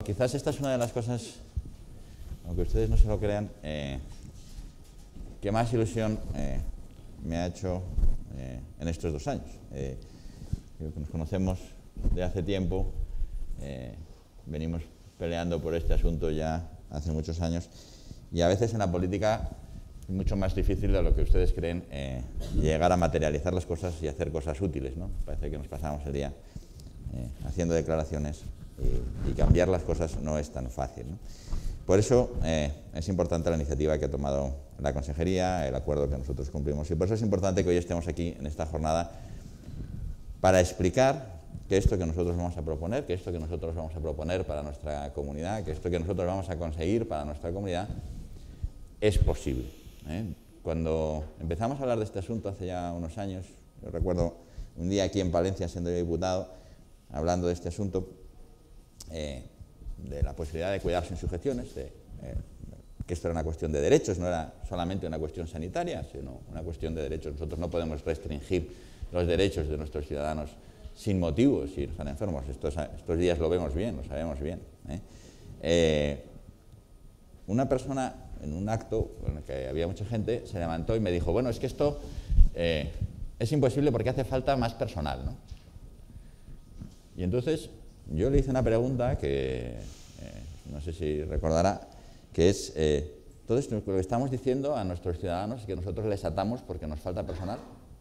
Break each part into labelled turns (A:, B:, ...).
A: Quizás esta es una de las cosas, aunque ustedes no se lo crean, que más ilusión me ha hecho en estos 2 años. Nos conocemos de hace tiempo, venimos peleando por este asunto ya hace muchos años, y a veces en la política es mucho más difícil de lo que ustedes creen llegar a materializar las cosas y hacer cosas útiles, ¿no? Parece que nos pasamos el día haciendo declaraciones y cambiar las cosas no es tan fácil, ¿no? Por eso es importante la iniciativa que ha tomado la Consejería, el acuerdo que nosotros cumplimos, y por eso es importante que hoy estemos aquí en esta jornada para explicar que esto que nosotros vamos a proponer, que esto que nosotros vamos a proponer para nuestra comunidad, que esto que nosotros vamos a conseguir para nuestra comunidad es posible, ¿eh? Cuando empezamos a hablar de este asunto hace ya unos años, yo recuerdo un día aquí en Palencia, siendo yo diputado, hablando de este asunto, de la posibilidad de cuidar sin sujeciones, que esto era una cuestión de derechos, no era solamente una cuestión sanitaria, sino una cuestión de derechos. Nosotros no podemos restringir los derechos de nuestros ciudadanos sin motivo si están enfermos. Estos días lo vemos bien, lo sabemos bien, ¿eh? Una persona en un acto en el que había mucha gente se levantó y me dijo, bueno, es que esto es imposible porque hace falta más personal, ¿no? Y entonces yo le hice una pregunta que no sé si recordará, que es, todo esto lo que estamos diciendo a nuestros ciudadanos es que nosotros les atamos porque nos falta personal.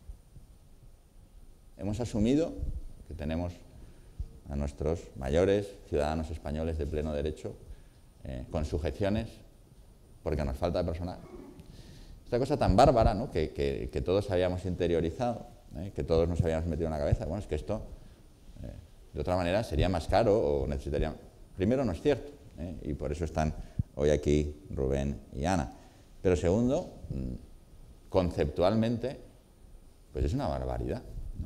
A: Hemos asumido que tenemos a nuestros mayores ciudadanos españoles de pleno derecho con sujeciones porque nos falta personal. Esta cosa tan bárbara, ¿no? que todos habíamos interiorizado, que todos nos habíamos metido en la cabeza. Bueno, es que esto de otra manera sería más caro o necesitaría... Primero, no es cierto, y por eso están hoy aquí Rubén y Ana. Pero segundo, conceptualmente, pues es una barbaridad, ¿no?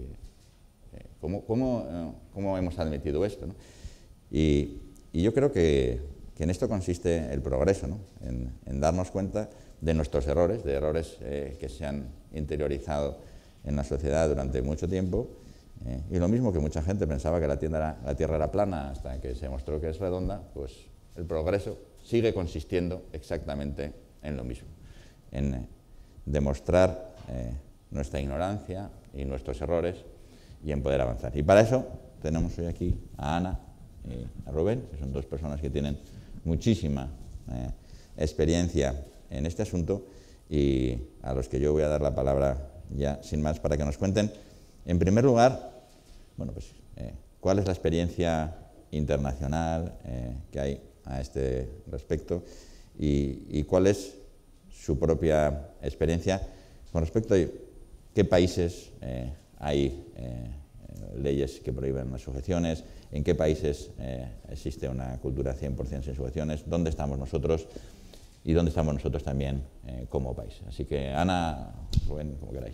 A: ¿Cómo hemos admitido esto, ¿no? Y yo creo que en esto consiste el progreso, ¿no? En darnos cuenta de nuestros errores, de errores que se han interiorizado en la sociedad durante mucho tiempo. Y lo mismo que mucha gente pensaba que la Tierra era plana hasta que se demostró que es redonda, pues el progreso sigue consistiendo exactamente en lo mismo, en demostrar nuestra ignorancia y nuestros errores y en poder avanzar. Y para eso tenemos hoy aquí a Ana y a Rubén, que son 2 personas que tienen muchísima experiencia en este asunto y a los que yo voy a dar la palabra ya sin más para que nos cuenten, en primer lugar, bueno, pues, cuál es la experiencia internacional que hay a este respecto y cuál es su propia experiencia con respecto a qué países hay leyes que prohíben las sujeciones, en qué países existe una cultura 100% sin sujeciones, dónde estamos nosotros y dónde estamos nosotros también como país. Así que Ana, Rubén, como queráis.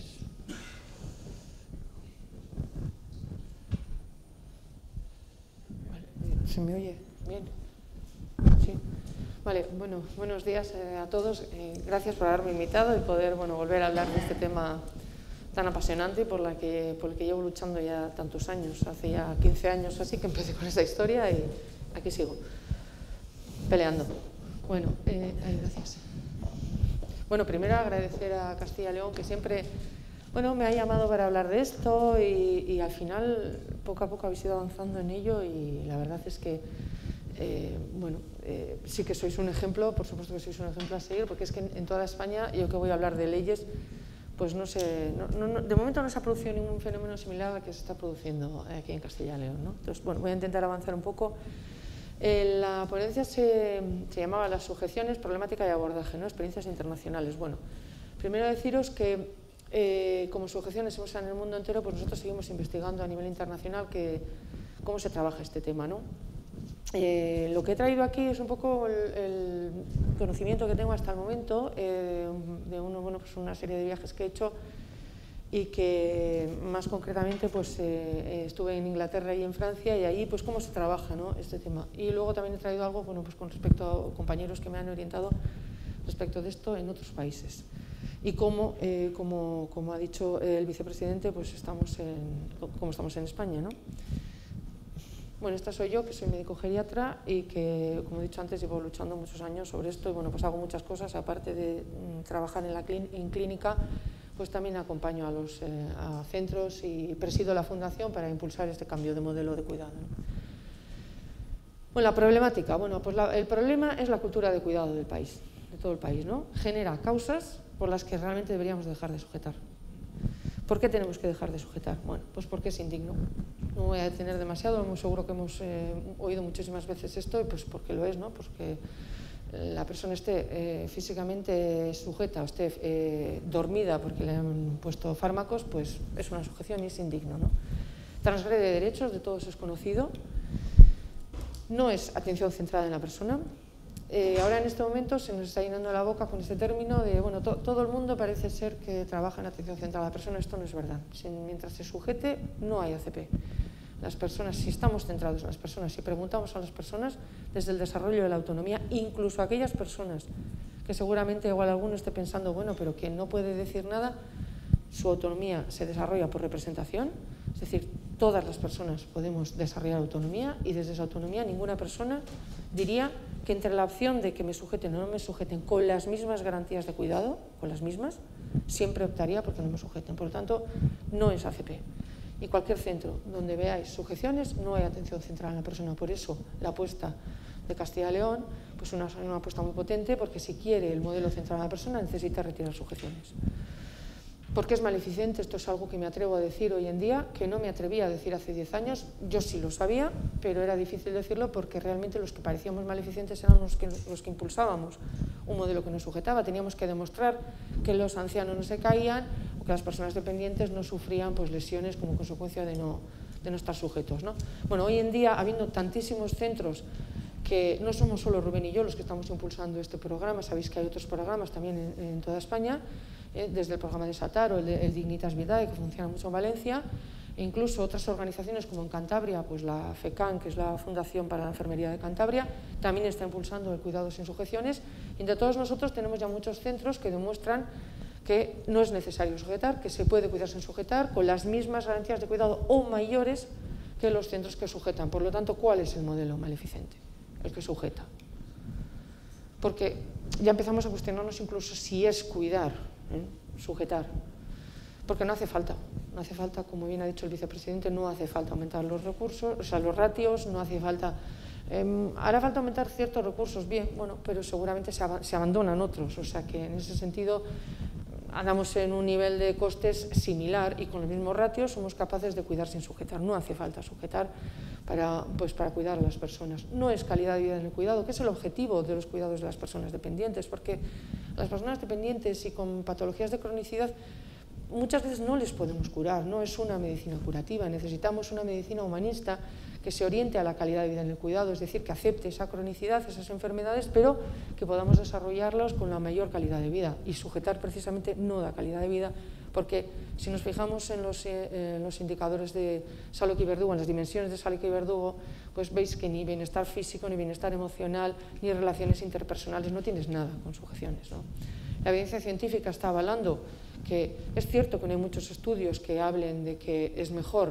B: ¿Se me oye bien? Sí. Vale, bueno, buenos días a todos. Gracias por haberme invitado y poder volver a hablar de este tema tan apasionante y por el que llevo luchando ya tantos años. Hace ya 15 años así que empecé con esta historia y aquí sigo, peleando. Bueno, gracias. Bueno, primero agradecer a Castilla y León que siempre me ha llamado para hablar de esto y al final poco a poco habéis ido avanzando en ello y la verdad es que sí que sois un ejemplo, por supuesto que sois un ejemplo a seguir, porque es que en toda España, yo que voy a hablar de leyes, pues no sé, de momento no se ha producido ningún fenómeno similar al que se está produciendo aquí en Castilla y León, ¿no? Entonces, bueno, voy a intentar avanzar un poco. La ponencia se llamaba Las sujeciones, problemática y abordaje, ¿no? Experiencias internacionales. Bueno, primero deciros que como sujeciones hemos en el mundo entero, pues nosotros seguimos investigando a nivel internacional cómo se trabaja este tema, ¿no? Lo que he traído aquí es un poco el conocimiento que tengo hasta el momento de pues una serie de viajes que he hecho y que más concretamente pues, estuve en Inglaterra y en Francia y ahí pues cómo se trabaja, ¿no? Este tema. Y luego también he traído algo pues con respecto a compañeros que me han orientado respecto de esto en otros países. Y como ha dicho el vicepresidente, pues estamos en España, ¿no? Bueno, esta soy yo, que soy médico geriatra y que, como he dicho antes, llevo luchando muchos años sobre esto y bueno, pues hago muchas cosas, aparte de trabajar en clínica, pues también acompaño a centros y presido la fundación para impulsar este cambio de modelo de cuidado, ¿no? Bueno, la problemática, bueno, pues el problema es la cultura de cuidado del país, de todo el país, ¿no? Genera causas por las que realmente deberíamos dejar de sujetar. ¿Por qué tenemos que dejar de sujetar? Bueno, pues porque es indigno. No voy a detener demasiado, muy seguro que hemos oído muchísimas veces esto, y pues porque lo es, ¿no? Porque la persona esté físicamente sujeta o esté dormida porque le han puesto fármacos, pues es una sujeción y es indigno, ¿no? Transgrede derechos, de todos es conocido. No es atención centrada en la persona. Ahora en este momento se nos está llenando la boca con este término de, bueno, todo el mundo parece ser que trabaja en atención centrada a la persona. Esto no es verdad. Mientras se sujete, no hay ACP. Las personas, si estamos centrados en las personas, si preguntamos a las personas desde el desarrollo de la autonomía, incluso aquellas personas que seguramente igual alguno esté pensando, bueno, pero que no puede decir nada, su autonomía se desarrolla por representación, es decir, todas las personas podemos desarrollar autonomía y desde esa autonomía ninguna persona diría que entre la opción de que me sujeten o no me sujeten con las mismas garantías de cuidado, con las mismas, siempre optaría porque no me sujeten. Por lo tanto, no es ACP. Y cualquier centro donde veáis sujeciones, no hay atención central en la persona. Por eso, la apuesta de Castilla y León, pues una apuesta muy potente, porque si quiere el modelo central a la persona, necesita retirar sujeciones. ¿Por qué es maleficente? Esto es algo que me atrevo a decir hoy en día, que no me atrevía a decir hace 10 años. Yo sí lo sabía, pero era difícil decirlo porque realmente los que parecíamos maleficentes eran los que impulsábamos un modelo que nos sujetaba. Teníamos que demostrar que los ancianos no se caían o que las personas dependientes no sufrían pues, lesiones como consecuencia de no estar sujetos, ¿no? Bueno, hoy en día, habiendo tantísimos centros, que no somos solo Rubén y yo los que estamos impulsando este programa, sabéis que hay otros programas también en toda España, desde el programa de Satar o el Dignitas Vitae, que funciona mucho en Valencia, e incluso otras organizaciones como en Cantabria, pues la FECAN, que es la Fundación para la Enfermería de Cantabria, también está impulsando el cuidado sin sujeciones, y entre todos nosotros tenemos ya muchos centros que demuestran que no es necesario sujetar, que se puede cuidar sin sujetar, con las mismas garantías de cuidado o mayores que los centros que sujetan. Por lo tanto, ¿cuál es el modelo maleficente? El que sujeta. Porque ya empezamos a cuestionarnos incluso si es cuidar, sujetar. Porque no hace falta, como bien ha dicho el vicepresidente, no hace falta aumentar los recursos, o sea, los ratios, no hace falta. Hará falta aumentar ciertos recursos, bien, bueno, pero seguramente se abandonan otros, o sea que en ese sentido andamos en un nivel de costes similar y con los mismos ratios somos capaces de cuidar sin sujetar. No hace falta sujetar para cuidar a las personas. No es calidad de vida en el cuidado, que es el objetivo de los cuidados de las personas dependientes, porque las personas dependientes y con patologías de cronicidad muchas veces no les podemos curar, no es una medicina curativa, necesitamos una medicina humanista que se oriente a la calidad de vida en el cuidado, es decir, que acepte esa cronicidad, esas enfermedades, pero que podamos desarrollarlos con la mayor calidad de vida. Y sujetar precisamente no da calidad de vida, porque si nos fijamos en los indicadores de Salok y Verdugo, en las dimensiones de Salok y Verdugo, pues veis que ni bienestar físico, ni bienestar emocional, ni relaciones interpersonales, no tienes nada con sujeciones, ¿no? La evidencia científica está avalando que es cierto que no hay muchos estudios que hablen de que es mejor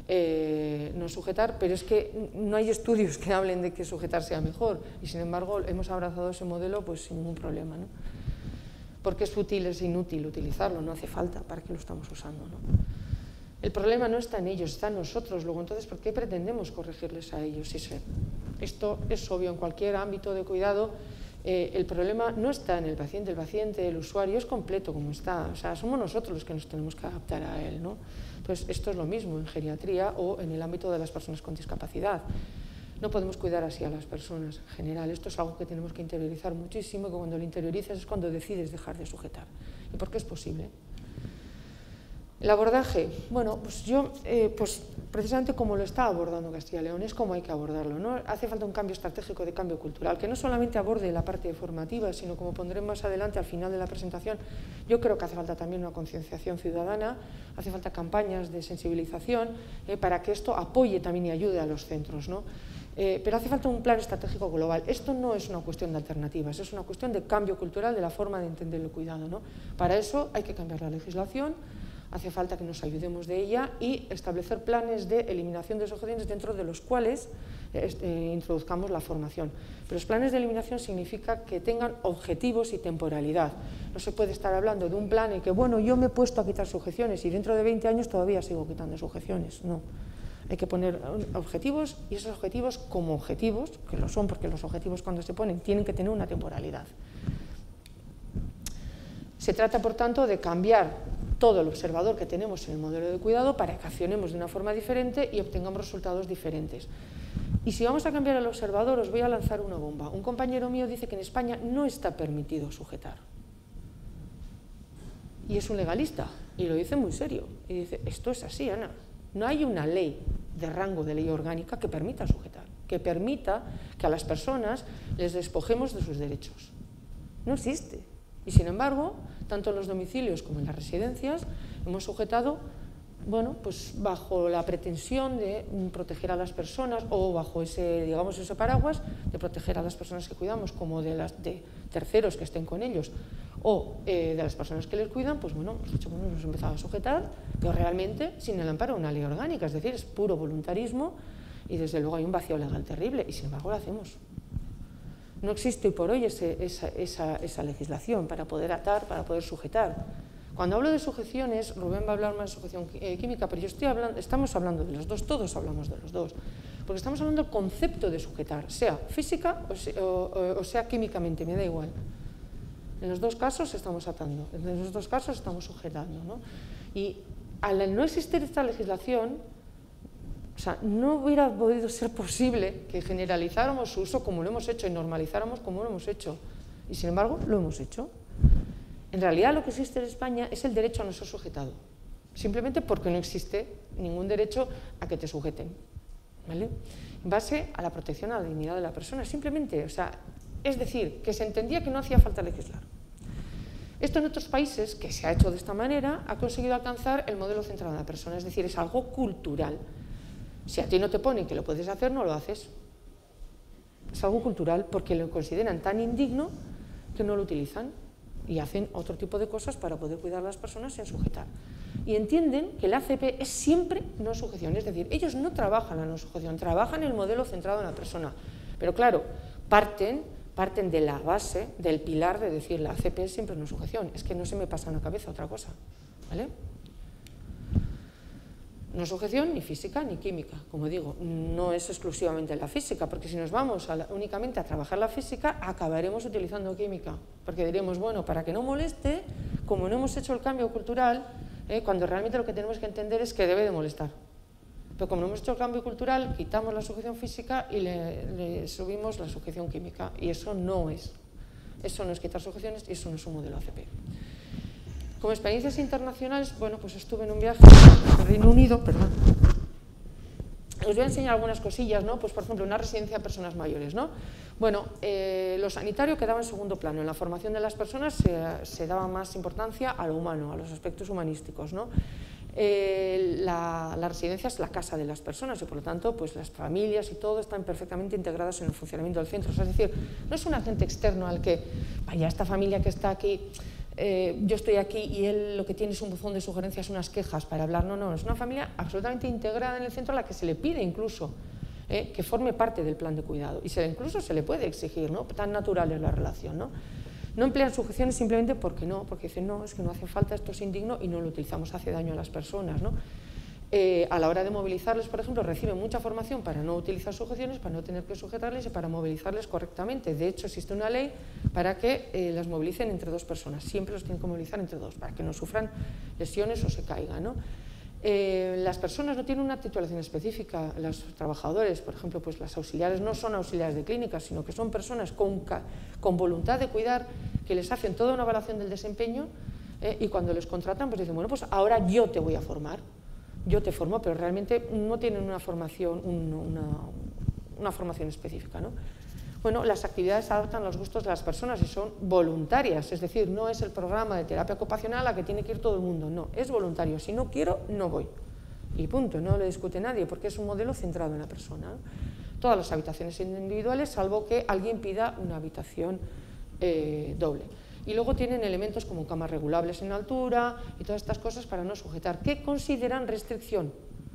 B: no sujetar, pero es que no hay estudios que hablen de que sujetar sea mejor y sin embargo hemos abrazado ese modelo pues sin ningún problema, ¿no? Porque es fútil, es inútil utilizarlo, no hace falta, ¿para qué lo estamos usando, no? El problema no está en ellos, está en nosotros. Luego entonces, ¿por qué pretendemos corregirles a ellos? Esto es obvio en cualquier ámbito de cuidado. El problema no está en el paciente, el usuario es completo como está, o sea, somos nosotros los que nos tenemos que adaptar a él, ¿no? Entonces, esto es lo mismo en geriatría o en el ámbito de las personas con discapacidad. No podemos cuidar así a las personas en general, esto es algo que tenemos que interiorizar muchísimo, que cuando lo interiorizas es cuando decides dejar de sujetar. ¿Y por qué es posible? El abordaje, bueno, pues yo, precisamente como lo está abordando Castilla y León, es como hay que abordarlo, ¿no? Hace falta un cambio estratégico de cambio cultural, que no solamente aborde la parte formativa, sino como pondré más adelante al final de la presentación, yo creo que hace falta también una concienciación ciudadana, hace falta campañas de sensibilización para que esto apoye también y ayude a los centros, ¿no? Pero hace falta un plan estratégico global. Esto no es una cuestión de alternativas, es una cuestión de cambio cultural de la forma de entender el cuidado, ¿no? Para eso hay que cambiar la legislación, hace falta que nos ayudemos de ella y establecer planes de eliminación de sujeciones dentro de los cuales introduzcamos la formación. Pero los planes de eliminación significa que tengan objetivos y temporalidad. No se puede estar hablando de un plan en que, bueno, yo me he puesto a quitar sujeciones y dentro de 20 años todavía sigo quitando sujeciones. No. Hay que poner objetivos y esos objetivos como objetivos, que lo son porque los objetivos cuando se ponen tienen que tener una temporalidad. Se trata, por tanto, de cambiar todo el observador que tenemos en el modelo de cuidado para que accionemos de una forma diferente y obtengamos resultados diferentes. Y si vamos a cambiar el observador, os voy a lanzar una bomba. Un compañero mío dice que en España no está permitido sujetar. Y es un legalista, y lo dice muy serio. Y dice, esto es así, Ana. No hay una ley de rango de ley orgánica que permita sujetar, que permita que a las personas les despojemos de sus derechos. No existe. Y sin embargo, tanto en los domicilios como en las residencias hemos sujetado, bueno, pues bajo la pretensión de proteger a las personas o bajo ese, digamos, ese paraguas de proteger a las personas que cuidamos como de terceros que estén con ellos o de las personas que les cuidan, pues bueno, hemos empezado a sujetar, pero realmente sin el amparo de una ley orgánica, es decir, es puro voluntarismo y desde luego hay un vacío legal terrible y sin embargo lo hacemos. No existe hoy por hoy esa legislación para poder atar, para poder sujetar. Cuando hablo de sujeciones, Rubén va a hablar más de sujeción química, pero estamos hablando de los dos, todos hablamos de los dos, porque estamos hablando del concepto de sujetar, sea física o sea químicamente, me da igual. En los dos casos estamos atando, en los dos casos estamos sujetando, ¿no? Y al no existir esta legislación, o sea, no hubiera podido ser posible que generalizáramos su uso como lo hemos hecho y normalizáramos como lo hemos hecho. Y sin embargo, lo hemos hecho. En realidad, lo que existe en España es el derecho a no ser sujetado. Simplemente porque no existe ningún derecho a que te sujeten. ¿Vale? En base a la protección a la dignidad de la persona. Simplemente, o sea, es decir, que se entendía que no hacía falta legislar. Esto en otros países, que se ha hecho de esta manera, ha conseguido alcanzar el modelo centrado en la persona. Es decir, es algo cultural. Si a ti no te ponen que lo puedes hacer, no lo haces. Es algo cultural porque lo consideran tan indigno que no lo utilizan y hacen otro tipo de cosas para poder cuidar a las personas sin sujetar. Y entienden que la ACP es siempre no sujeción, es decir, ellos no trabajan la no sujeción, trabajan el modelo centrado en la persona. Pero claro, parten de la base, del pilar de decir la ACP es siempre no sujeción. Es que no se me pasa en la cabeza otra cosa. ¿Vale? No sujeción ni física ni química, como digo, no es exclusivamente la física, porque si nos vamos únicamente a trabajar la física, acabaremos utilizando química, porque diremos, bueno, para que no moleste, como no hemos hecho el cambio cultural, cuando realmente lo que tenemos que entender es que debe de molestar. Pero como no hemos hecho el cambio cultural, quitamos la sujeción física y le subimos la sujeción química, y eso no es quitar sujeciones y eso no es un modelo ACP. Como experiencias internacionales, bueno, pues estuve en un viaje al Reino Unido, perdón. Os voy a enseñar algunas cosillas, ¿no? Pues por ejemplo, una residencia de personas mayores, ¿no? Bueno, lo sanitario quedaba en segundo plano. En la formación de las personas se daba más importancia a lo humano, a los aspectos humanísticos, ¿no? La residencia es la casa de las personas y por lo tanto pues las familias y todo están perfectamente integradas en el funcionamiento del centro. O sea, es decir, no es un agente externo al que, vaya, esta familia que está aquí, yo estoy aquí y él lo que tiene es un buzón de sugerencias, unas quejas para hablar. No, es una familia absolutamente integrada en el centro a la que se le pide incluso que forme parte del plan de cuidado y incluso se le puede exigir, ¿no? Tan natural es la relación, ¿no? No emplean sujeciones simplemente porque no, porque dicen no, es que no hace falta, esto es indigno y no lo utilizamos, hace daño a las personas, ¿no? A la hora de movilizarles, por ejemplo, reciben mucha formación para no utilizar sujeciones, para no tener que sujetarles y para movilizarles correctamente. De hecho, existe una ley para que las movilicen entre dos personas. Siempre los tienen que movilizar entre dos, para que no sufran lesiones o se caigan, ¿no? Las personas no tienen una titulación específica. Los trabajadores, por ejemplo, pues las auxiliares no son auxiliares de clínica, sino que son personas con voluntad de cuidar, que les hacen toda una evaluación del desempeño y cuando les contratan, pues dicen, bueno, pues ahora yo te voy a formar. Yo te formo, pero realmente no tienen una formación, una formación específica, ¿no? Bueno, las actividades se adaptan a los gustos de las personas y son voluntarias, es decir, no es el programa de terapia ocupacional a que tiene que ir todo el mundo, no, es voluntario, si no quiero, no voy. Y punto, no le discute nadie, porque es un modelo centrado en la persona, ¿no? Todas las habitaciones individuales, salvo que alguien pida una habitación doble. Y luego tienen elementos como camas regulables en altura y todas estas cosas para no sujetar, que consideran restricción.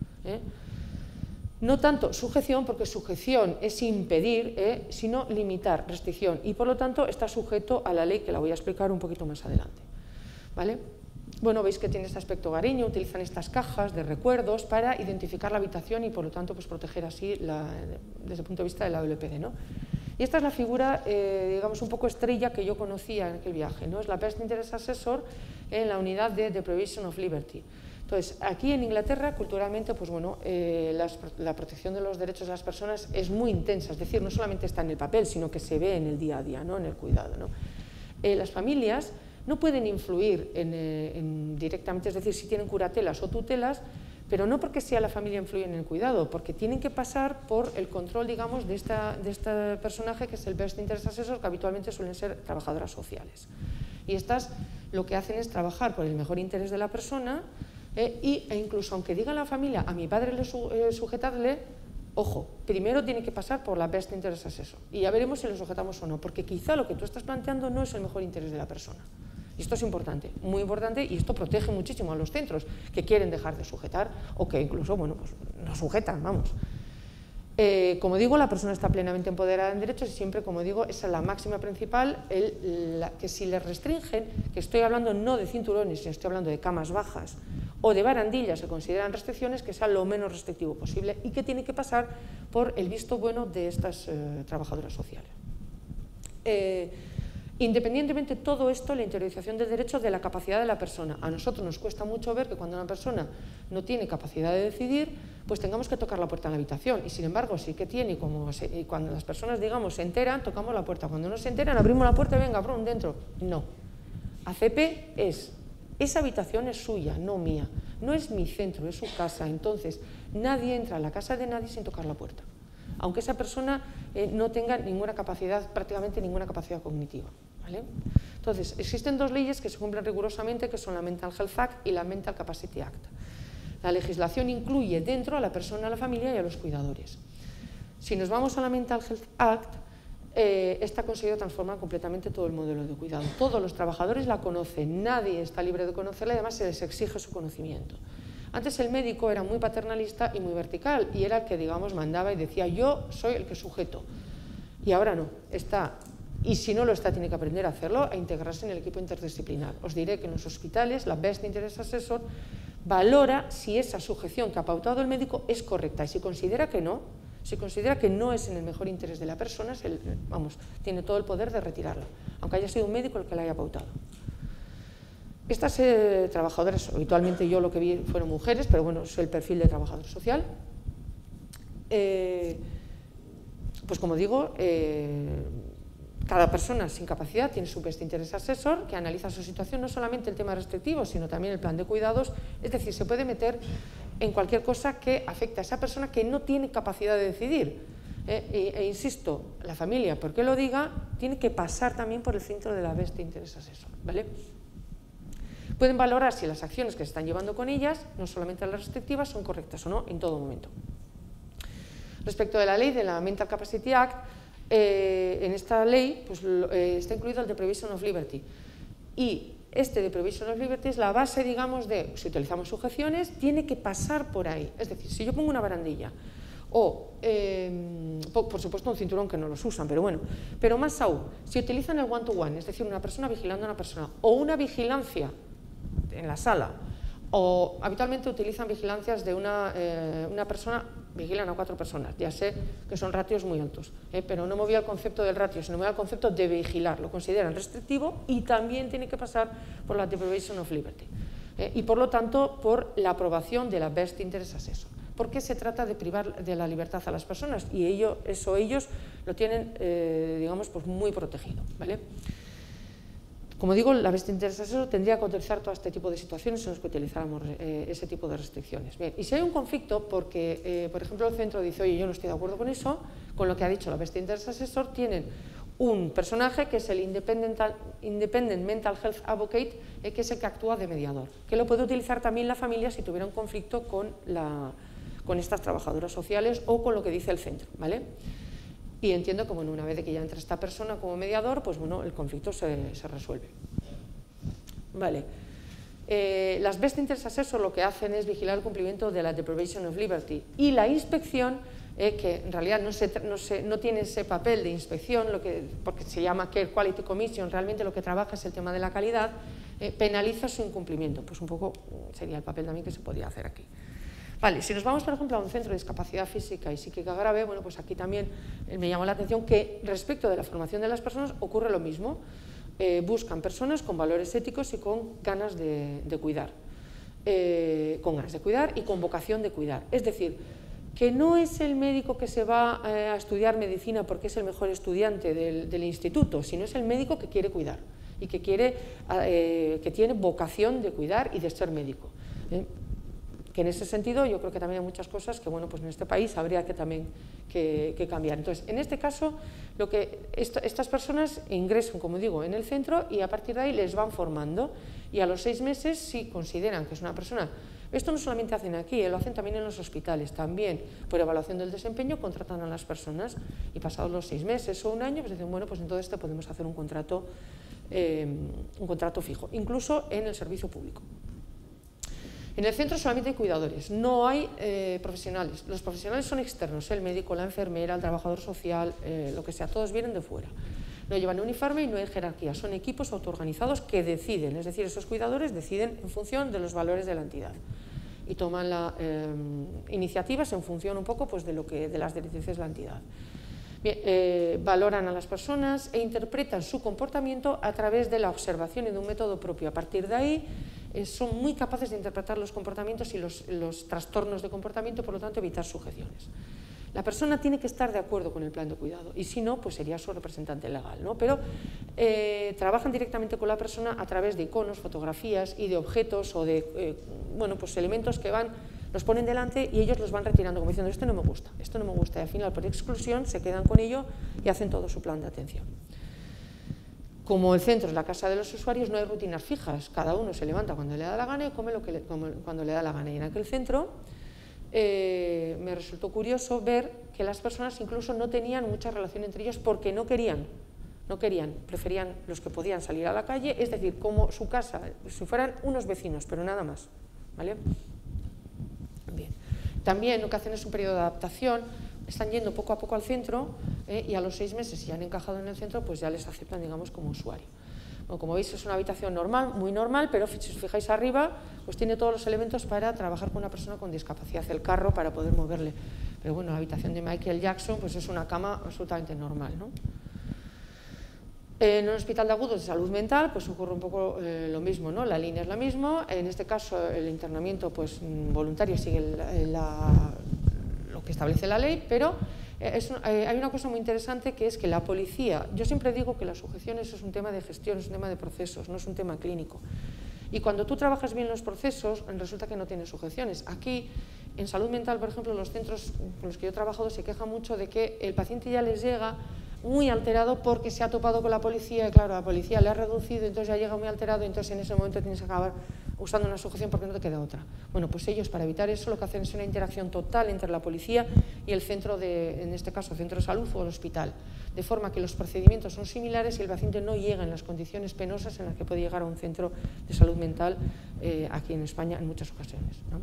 B: No tanto sujeción, porque sujeción es impedir, sino limitar, restricción, y por lo tanto está sujeto a la ley, que la voy a explicar un poquito más adelante. ¿Vale? Bueno, veis que tiene este aspecto hogareño, utilizan estas cajas de recuerdos para identificar la habitación y por lo tanto pues, proteger así desde el punto de vista de la WPD, ¿no? Y esta es la figura, digamos, un poco estrella que yo conocía en aquel viaje, ¿no? Es la Best Interest Assessor en la unidad de Deprivation of Liberty. Entonces, aquí en Inglaterra, culturalmente, pues bueno, la protección de los derechos de las personas es muy intensa, es decir, no solamente está en el papel, sino que se ve en el día a día, ¿no? En el cuidado, ¿no? Las familias no pueden influir directamente, es decir, si tienen curatelas o tutelas, pero no porque sea la familia influye en el cuidado, porque tienen que pasar por el control, digamos, de este personaje que es el Best Interest Assessor, que habitualmente suelen ser trabajadoras sociales. Y estas lo que hacen es trabajar por el mejor interés de la persona e incluso aunque diga la familia, a mi padre le sujetadle, ojo, primero tiene que pasar por la Best Interest Assessor y ya veremos si lo sujetamos o no, porque quizá lo que tú estás planteando no es el mejor interés de la persona. Y esto es importante, muy importante, y esto protege muchísimo a los centros que quieren dejar de sujetar o que incluso, bueno, pues no sujetan, vamos. Como digo, la persona está plenamente empoderada en derechos y siempre, como digo, esa es la máxima principal, que si le restringen, que estoy hablando no de cinturones, sino estoy hablando de camas bajas o de barandillas, se consideran restricciones, que sea lo menos restrictivo posible y que tiene que pasar por el visto bueno de estas trabajadoras sociales. Independientemente de todo esto, la interiorización del derecho de la capacidad de la persona. A nosotros nos cuesta mucho ver que cuando una persona no tiene capacidad de decidir, pues tengamos que tocar la puerta en la habitación. Y sin embargo, sí que tiene, y cuando las personas, digamos, se enteran, tocamos la puerta. Cuando no se enteran, abrimos la puerta y venga, brum, dentro. No. ACP es, esa habitación es suya, no mía. No es mi centro, es su casa. Entonces, nadie entra a la casa de nadie sin tocar la puerta, aunque esa persona no tenga ninguna capacidad, prácticamente ninguna capacidad cognitiva. ¿Vale? Entonces, existen dos leyes que se cumplen rigurosamente, que son la Mental Health Act y la Mental Capacity Act. La legislación incluye dentro a la persona, a la familia y a los cuidadores. Si nos vamos a la Mental Health Act, esta ha conseguido transformar completamente todo el modelo de cuidado. Todos los trabajadores la conocen, nadie está libre de conocerla y además se les exige su conocimiento. Antes el médico era muy paternalista y muy vertical y era el que, digamos, mandaba y decía yo soy el que sujeto. Y ahora no, está, y si no lo está tiene que aprender a hacerlo, a integrarse en el equipo interdisciplinar. Os diré que en los hospitales la Best Interest Assessor valora si esa sujeción que ha pautado el médico es correcta y si considera que no es en el mejor interés de la persona, tiene todo el poder de retirarla, aunque haya sido un médico el que la haya pautado. Estas trabajadoras, habitualmente yo lo que vi fueron mujeres, pero bueno, es el perfil de trabajador social. Pues como digo, cada persona sin capacidad tiene su Best Interest Assessor que analiza su situación, no solamente el tema restrictivo, sino también el plan de cuidados, es decir, se puede meter en cualquier cosa que afecte a esa persona que no tiene capacidad de decidir. Insisto, la familia, porque lo diga, tiene que pasar también por el filtro de la Best Interest Assessor, ¿vale? Pueden valorar si las acciones que se están llevando con ellas, no solamente las restrictivas, son correctas o no en todo momento. Respecto de la ley de la Mental Capacity Act, en esta ley pues, está incluido el Deprivation of Liberty. Y este Deprivation of Liberty es la base, digamos, de, si utilizamos sujeciones, tiene que pasar por ahí. Es decir, si yo pongo una barandilla o, por supuesto, un cinturón que no los usan, pero bueno, pero más aún, si utilizan el one-to-one, es decir, una persona vigilando a una persona, o una vigilancia en la sala, o habitualmente utilizan vigilancias de una persona, vigilan a 4 personas, ya sé que son ratios muy altos, pero no me voy al concepto del ratio, sino me voy al concepto de vigilar, lo consideran restrictivo y también tiene que pasar por la Deprivation of Liberty, y por lo tanto por la aprobación de la Best Interest Assessor, porque se trata de privar de la libertad a las personas y ellos lo tienen, digamos, pues muy protegido, ¿vale? Como digo, la Best Interest Assessor tendría que utilizar todo este tipo de situaciones en las que utilizáramos ese tipo de restricciones. Bien, y si hay un conflicto, porque, por ejemplo, el centro dice, oye, yo no estoy de acuerdo con eso, con lo que ha dicho la Best Interest Assessor, tienen un personaje que es el Independent Mental Health Advocate, que es el que actúa de mediador, que lo puede utilizar también la familia si tuviera un conflicto con estas trabajadoras sociales o con lo que dice el centro, ¿vale? Y entiendo que una vez que ya entra esta persona como mediador, pues bueno, el conflicto se resuelve. Vale. Las Best Interest Assessors lo que hacen es vigilar el cumplimiento de la Deprivation of Liberty, y la inspección, que en realidad no tiene ese papel de inspección, porque se llama Care Quality Commission, realmente lo que trabaja es el tema de la calidad, penaliza su incumplimiento. Pues un poco sería el papel también que se podría hacer aquí. Vale, si nos vamos, por ejemplo, a un centro de discapacidad física y psíquica grave, bueno, pues aquí también me llamó la atención que respecto de la formación de las personas ocurre lo mismo. Buscan personas con valores éticos y con ganas de cuidar. Con ganas de cuidar y con vocación de cuidar. Es decir, que no es el médico que se va a estudiar medicina porque es el mejor estudiante del instituto, sino es el médico que quiere cuidar y que tiene vocación de cuidar y de ser médico. Que en ese sentido yo creo que también hay muchas cosas que, bueno, pues en este país habría que también que cambiar. Entonces, en este caso, estas personas ingresan, como digo, en el centro y a partir de ahí les van formando, y a los 6 meses, si consideran que es una persona, esto no solamente hacen aquí, lo hacen también en los hospitales, también por evaluación del desempeño contratan a las personas, y pasados los 6 meses o un año, pues dicen, bueno, pues entonces te podemos hacer un contrato fijo, incluso en el servicio público. En el centro solamente hay cuidadores, no hay profesionales. Los profesionales son externos, el médico, la enfermera, el trabajador social, lo que sea, todos vienen de fuera. No llevan uniforme y no hay jerarquía, son equipos autoorganizados que deciden, es decir, esos cuidadores deciden en función de los valores de la entidad y toman iniciativas en función un poco pues, de las directrices de la entidad. Bien, valoran a las personas e interpretan su comportamiento a través de la observación y de un método propio. A partir de ahí son muy capaces de interpretar los comportamientos y los trastornos de comportamiento, por lo tanto evitar sujeciones. La persona tiene que estar de acuerdo con el plan de cuidado y si no, pues sería su representante legal, ¿no? Pero trabajan directamente con la persona a través de iconos, fotografías y de objetos o de bueno, pues elementos que los ponen delante y ellos los van retirando como diciendo esto no me gusta, y al final por exclusión se quedan con ello y hacen todo su plan de atención. Como el centro es la casa de los usuarios, no hay rutinas fijas, cada uno se levanta cuando le da la gana y come cuando le da la gana. Y en aquel centro me resultó curioso ver que las personas incluso no tenían mucha relación entre ellos porque no querían, preferían los que podían salir a la calle, es decir, como su casa, si fueran unos vecinos, pero nada más, ¿vale? Bien. También lo que hacen es un periodo de adaptación, están yendo poco a poco al centro y a los 6 meses, si ya han encajado en el centro, pues ya les aceptan, digamos, como usuario. Bueno, como veis, es una habitación normal, muy normal, pero si os fijáis arriba, pues tiene todos los elementos para trabajar con una persona con discapacidad, el carro para poder moverle. Pero bueno, la habitación de Michael Jackson pues es una cama absolutamente normal, ¿no? En un hospital de agudos de salud mental pues ocurre un poco lo mismo, ¿no? La línea es la misma, en este caso el internamiento pues, voluntario sigue lo que establece la ley, pero hay una cosa muy interesante que es que la policía, yo siempre digo que las sujeciones es un tema de gestión, es un tema de procesos, no es un tema clínico. Y cuando tú trabajas bien los procesos, resulta que no tienes sujeciones. Aquí, en salud mental, por ejemplo, los centros con los que yo he trabajado se quejan mucho de que el paciente ya les llega muy alterado porque se ha topado con la policía y claro, la policía le ha reducido, entonces ya llega muy alterado y entonces en ese momento tienes que acabar usando una sujeción porque no te queda otra. Bueno, pues ellos para evitar eso lo que hacen es una interacción total entre la policía y el centro en este caso, el centro de salud o el hospital, de forma que los procedimientos son similares y el paciente no llega en las condiciones penosas en las que puede llegar a un centro de salud mental aquí en España en muchas ocasiones, ¿no?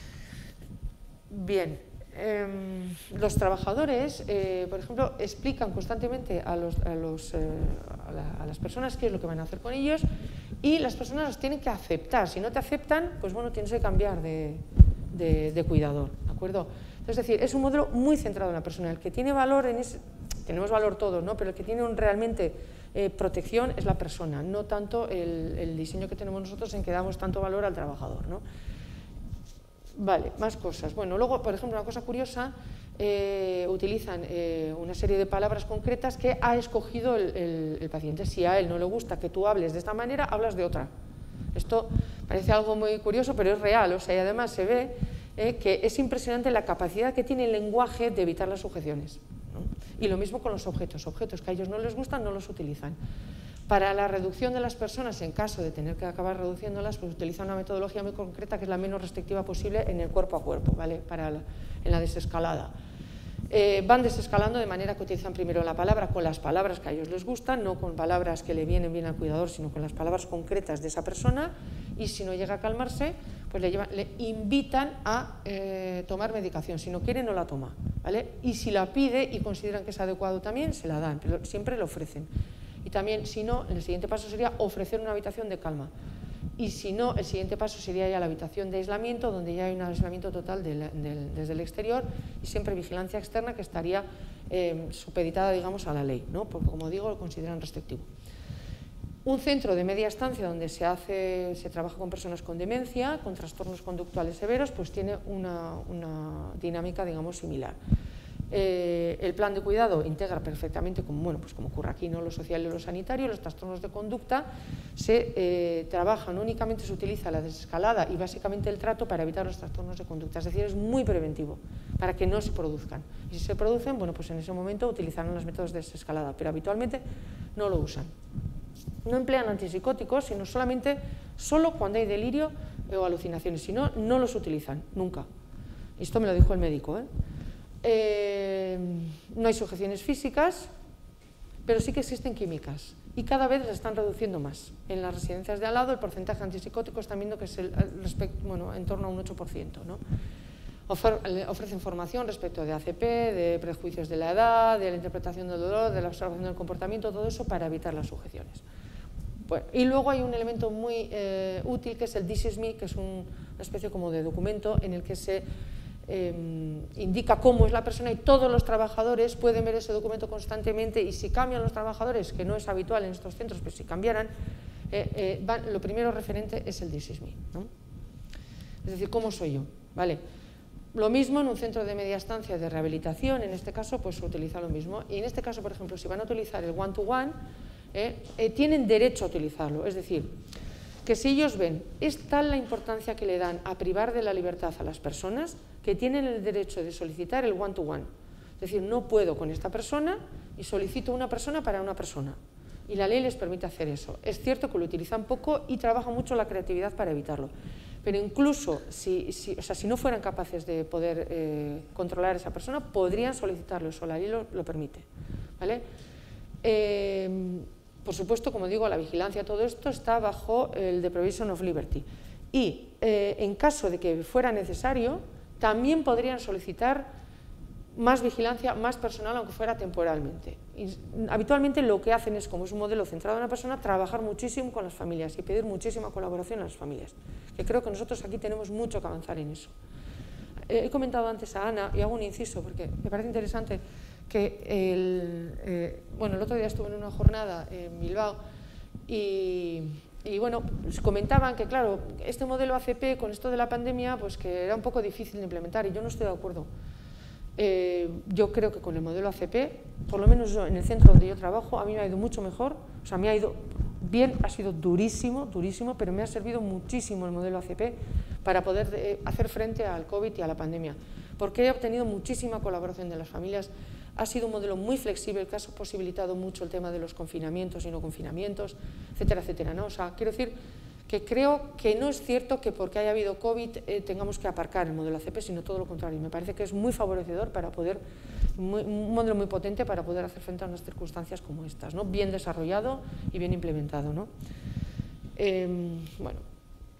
B: Bien. Los trabajadores, por ejemplo, explican constantemente a las personas qué es lo que van a hacer con ellos y las personas los tienen que aceptar. Si no te aceptan, pues bueno, tienes que cambiar de cuidador, ¿de acuerdo? Es decir, es un modelo muy centrado en la persona. El que tiene valor, tenemos valor todos, ¿no? Pero el que tiene realmente protección es la persona, no tanto el diseño que tenemos nosotros en que damos tanto valor al trabajador, ¿no? Vale, más cosas. Bueno, luego, por ejemplo, una cosa curiosa, utilizan una serie de palabras concretas que ha escogido el paciente. Si a él no le gusta que tú hables de esta manera, hablas de otra. Esto parece algo muy curioso, pero es real. O sea, y además se ve que es impresionante la capacidad que tiene el lenguaje de evitar las sujeciones, ¿no? Y lo mismo con los objetos. Objetos que a ellos no les gustan, no los utilizan. Para la reducción de las personas, en caso de tener que acabar reduciéndolas, pues utiliza una metodología muy concreta que es la menos restrictiva posible en el cuerpo a cuerpo, ¿vale? En la desescalada. Van desescalando de manera que utilizan primero la palabra con las palabras que a ellos les gustan, no con palabras que le vienen bien al cuidador, sino con las palabras concretas de esa persona, y si no llega a calmarse, pues le invitan a tomar medicación. Si no quiere, no la toma, ¿vale? Y si la pide y consideran que es adecuado también, se la dan, pero siempre lo ofrecen. Y también, si no, el siguiente paso sería ofrecer una habitación de calma. Y si no, el siguiente paso sería ya la habitación de aislamiento, donde ya hay un aislamiento total desde el exterior y siempre vigilancia externa que estaría supeditada, digamos, a la ley, ¿no? Porque, como digo, lo consideran restrictivo. Un centro de media estancia donde se trabaja con personas con demencia, con trastornos conductuales severos, pues tiene una dinámica, digamos, similar. El plan de cuidado integra perfectamente, como ocurre aquí, ¿no? Lo social y lo sanitario. Los trastornos de conducta se trabajan, únicamente se utiliza la desescalada y básicamente el trato para evitar los trastornos de conducta, es decir, es muy preventivo, para que no se produzcan. Y si se producen, bueno, pues en ese momento utilizarán los métodos de desescalada, pero habitualmente no lo usan. No emplean antipsicóticos, solo cuando hay delirio o alucinaciones, si no, no los utilizan, nunca. Esto me lo dijo el médico, ¿eh? No hay sujeciones físicas, pero sí que existen químicas y cada vez las están reduciendo más. En las residencias de al lado el porcentaje de antipsicóticos están viendo que es en torno a un 8%, ¿no? Ofrecen formación respecto de ACP, de prejuicios de la edad, de la interpretación del dolor, de la observación del comportamiento, todo eso para evitar las sujeciones. Bueno, y luego hay un elemento muy útil que es el This is Me, que es una especie como de documento en el que se indica cómo es la persona y todos los trabajadores pueden ver ese documento constantemente, y si cambian los trabajadores, que no es habitual en estos centros, pero si cambiaran, lo primero referente es el This is Me, ¿no? Es decir, ¿cómo soy yo? ¿Vale? Lo mismo en un centro de media estancia de rehabilitación, en este caso pues se utiliza lo mismo, y en este caso, por ejemplo, si van a utilizar el one-to-one, tienen derecho a utilizarlo, es decir, que si ellos ven, es tal la importancia que le dan a privar de la libertad a las personas, que tienen el derecho de solicitar el one-to-one. Es decir, no puedo con esta persona y solicito una persona para una persona. Y la ley les permite hacer eso. Es cierto que lo utilizan poco y trabajan mucho la creatividad para evitarlo. Pero incluso si no fueran capaces de poder controlar a esa persona, podrían solicitarlo, eso la ley lo permite, ¿vale? Por supuesto, como digo, la vigilancia, todo esto está bajo el Deprivation of Liberty. Y en caso de que fuera necesario, también podrían solicitar más vigilancia, más personal, aunque fuera temporalmente. Y habitualmente lo que hacen es, como es un modelo centrado en una persona, trabajar muchísimo con las familias y pedir muchísima colaboración a las familias, que creo que nosotros aquí tenemos mucho que avanzar en eso. He comentado antes a Ana, y hago un inciso porque me parece interesante, que el otro día estuve en una jornada en Bilbao y bueno, comentaban que, claro, este modelo ACP con esto de la pandemia, pues que era un poco difícil de implementar, y yo no estoy de acuerdo. Yo creo que con el modelo ACP, por lo menos yo, en el centro donde yo trabajo, a mí me ha ido mucho mejor, o sea, me ha ido bien, ha sido durísimo, pero me ha servido muchísimo el modelo ACP para poder hacer frente al COVID y a la pandemia, porque he obtenido muchísima colaboración de las familias. Ha sido un modelo muy flexible, que ha posibilitado mucho el tema de los confinamientos y no confinamientos, etcétera, etcétera, ¿no? O sea, quiero decir que creo que no es cierto que porque haya habido COVID tengamos que aparcar el modelo ACP, sino todo lo contrario. Me parece que es muy favorecedor para poder, un modelo muy potente para poder hacer frente a unas circunstancias como estas, ¿no? Bien desarrollado y bien implementado, ¿no? Bueno,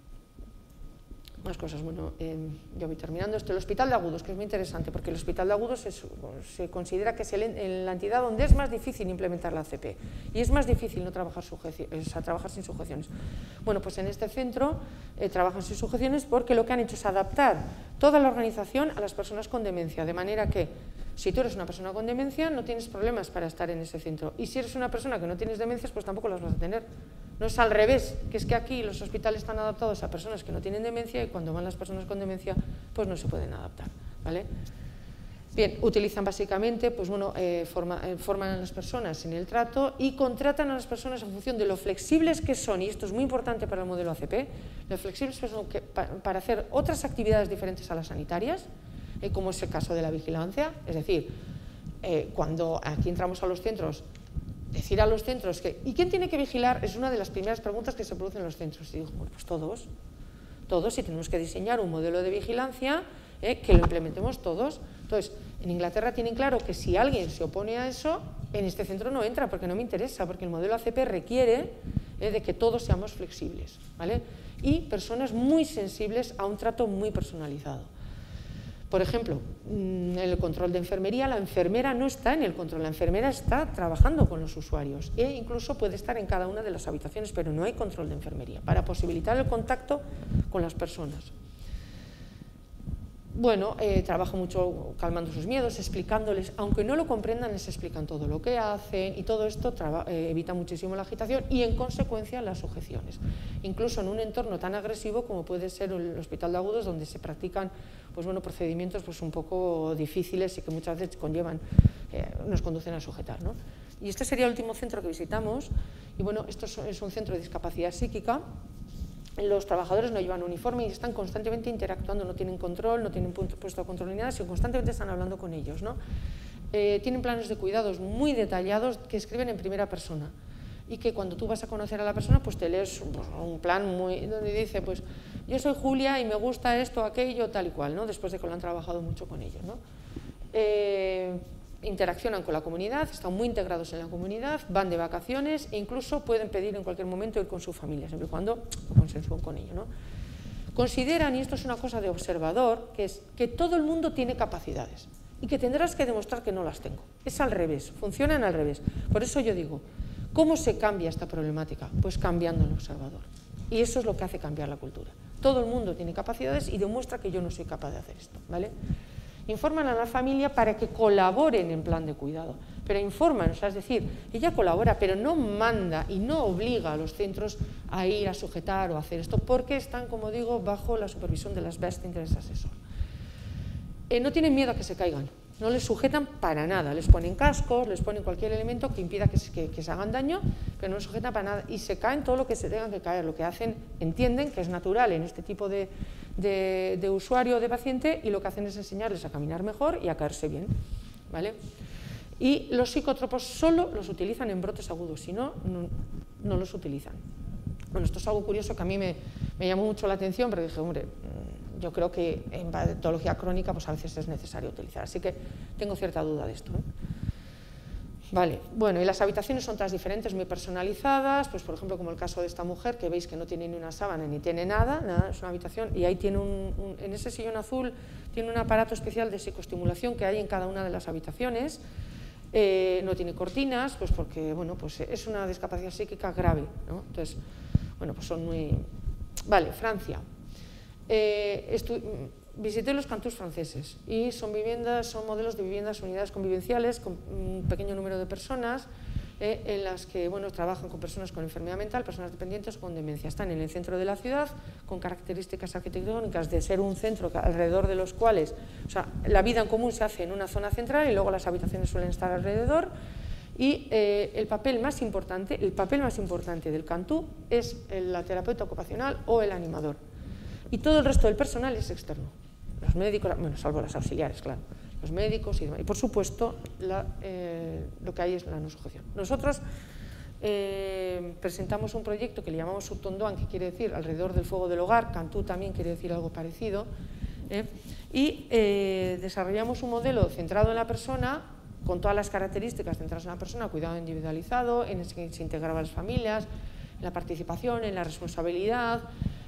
B: más cosas. Bueno, ya voy terminando esto. El hospital de agudos, que es muy interesante, porque el hospital de agudos se considera que es la entidad donde es más difícil implementar la ACP y es más difícil no trabajar trabajar sin sujeciones. Bueno, pues en este centro trabajan sin sujeciones porque lo que han hecho es adaptar toda la organización a las personas con demencia, de manera que si tú eres una persona con demencia no tienes problemas para estar en ese centro, y si eres una persona que no tienes demencias, pues tampoco las vas a tener. No es al revés, que es que aquí los hospitales están adaptados a personas que no tienen demencia, y cuando van las personas con demencia, pues no se pueden adaptar, ¿vale? Bien, utilizan básicamente, pues bueno, forman a las personas en el trato y contratan a las personas en función de lo flexibles que son, y esto es muy importante para el modelo ACP, lo flexibles que son para hacer otras actividades diferentes a las sanitarias, como es el caso de la vigilancia. Es decir, cuando aquí entramos a los centros, decir a los centros que ¿y quién tiene que vigilar? Es una de las primeras preguntas que se producen en los centros. Y digo, bueno, pues todos, y tenemos que diseñar un modelo de vigilancia que lo implementemos todos. Entonces, En Inglaterra tienen claro que si alguien se opone a eso, en este centro no entra porque no me interesa, porque el modelo ACP requiere de que todos seamos flexibles, ¿vale? Y personas muy sensibles a un trato muy personalizado. Por ejemplo, en el control de enfermería, la enfermera no está en el control, la enfermera está trabajando con los usuarios e incluso puede estar en cada una de las habitaciones, pero no hay control de enfermería para posibilitar el contacto con las personas. Bueno, trabajo mucho calmando sus miedos, explicándoles, aunque no lo comprendan, les explican todo lo que hacen y todo esto evita muchísimo la agitación y en consecuencia las sujeciones. Incluso en un entorno tan agresivo como puede ser el hospital de agudos, donde se practican pues, bueno, procedimientos pues, un poco difíciles y que muchas veces nos conducen a sujetar, ¿no? Y este sería el último centro que visitamos y bueno, esto es un centro de discapacidad psíquica. Los trabajadores no llevan uniforme y están constantemente interactuando, no tienen control, no tienen puesto de control ni nada, sino constantemente están hablando con ellos, ¿no? Tienen planes de cuidados muy detallados que escriben en primera persona y que cuando tú vas a conocer a la persona, pues te lees un plan donde dice, pues yo soy Julia y me gusta esto, aquello, tal y cual, ¿no? Después de que lo han trabajado mucho con ellos, ¿no? Interaccionan con la comunidad, están muy integrados en la comunidad, van de vacaciones e incluso pueden pedir en cualquier momento ir con su familia, siempre y cuando consensúen con ello, ¿no? Consideran, y esto es una cosa de observador, que es que todo el mundo tiene capacidades y que tendrás que demostrar que no las tengo. Es al revés, funcionan al revés. Por eso yo digo, ¿cómo se cambia esta problemática? Pues cambiando el observador. Y eso es lo que hace cambiar la cultura. Todo el mundo tiene capacidades y demuestra que yo no soy capaz de hacer esto, ¿vale? Informan a la familia para que colaboren en plan de cuidado, pero informan, o sea, es decir, ella colabora, pero no manda y no obliga a los centros a ir a sujetar o a hacer esto, porque están, como digo, bajo la supervisión de las Best Interest Assessor. No tienen miedo a que se caigan, no les sujetan para nada, les ponen cascos, les ponen cualquier elemento que impida que se hagan daño, pero no les sujetan para nada y se caen todo lo que se tengan que caer. Lo que hacen, entienden que es natural en este tipo de usuario o de paciente y lo que hacen es enseñarles a caminar mejor y a caerse bien, ¿vale? Y los psicótropos solo los utilizan en brotes agudos, si no, no los utilizan. Bueno, esto es algo curioso que a mí me llamó mucho la atención, porque dije, hombre, yo creo que en patología crónica pues a veces es necesario utilizar, así que tengo cierta duda de esto, ¿eh? Vale, bueno, y las habitaciones son todas diferentes, muy personalizadas, pues por ejemplo como el caso de esta mujer, que veis que no tiene ni una sábana ni tiene nada, es una habitación, y ahí tiene en ese sillón azul tiene un aparato especial de psicoestimulación que hay en cada una de las habitaciones, no tiene cortinas, pues porque, bueno, pues es una discapacidad psíquica grave, ¿no? Entonces, bueno, pues son muy... Vale, Francia. Visité los cantús franceses y son modelos de viviendas, unidades convivenciales con un pequeño número de personas en las que, bueno, trabajan con personas con enfermedad mental, personas dependientes o con demencia. Están en el centro de la ciudad con características arquitectónicas de ser un centro alrededor de los cuales, o sea, la vida en común se hace en una zona central y luego las habitaciones suelen estar alrededor. Y el papel más importante del cantú es la terapeuta ocupacional o el animador. Y todo el resto del personal es externo. Los médicos, bueno, salvo las auxiliares, claro, los médicos y demás. Y por supuesto, lo que hay es la no sujeción. Nosotros presentamos un proyecto que le llamamos Subtondoan, que quiere decir alrededor del fuego del hogar, Cantú también quiere decir algo parecido, y desarrollamos un modelo centrado en la persona, con todas las características centradas en la persona, cuidado individualizado, en el que se integraban las familias, en la participación, en la responsabilidad.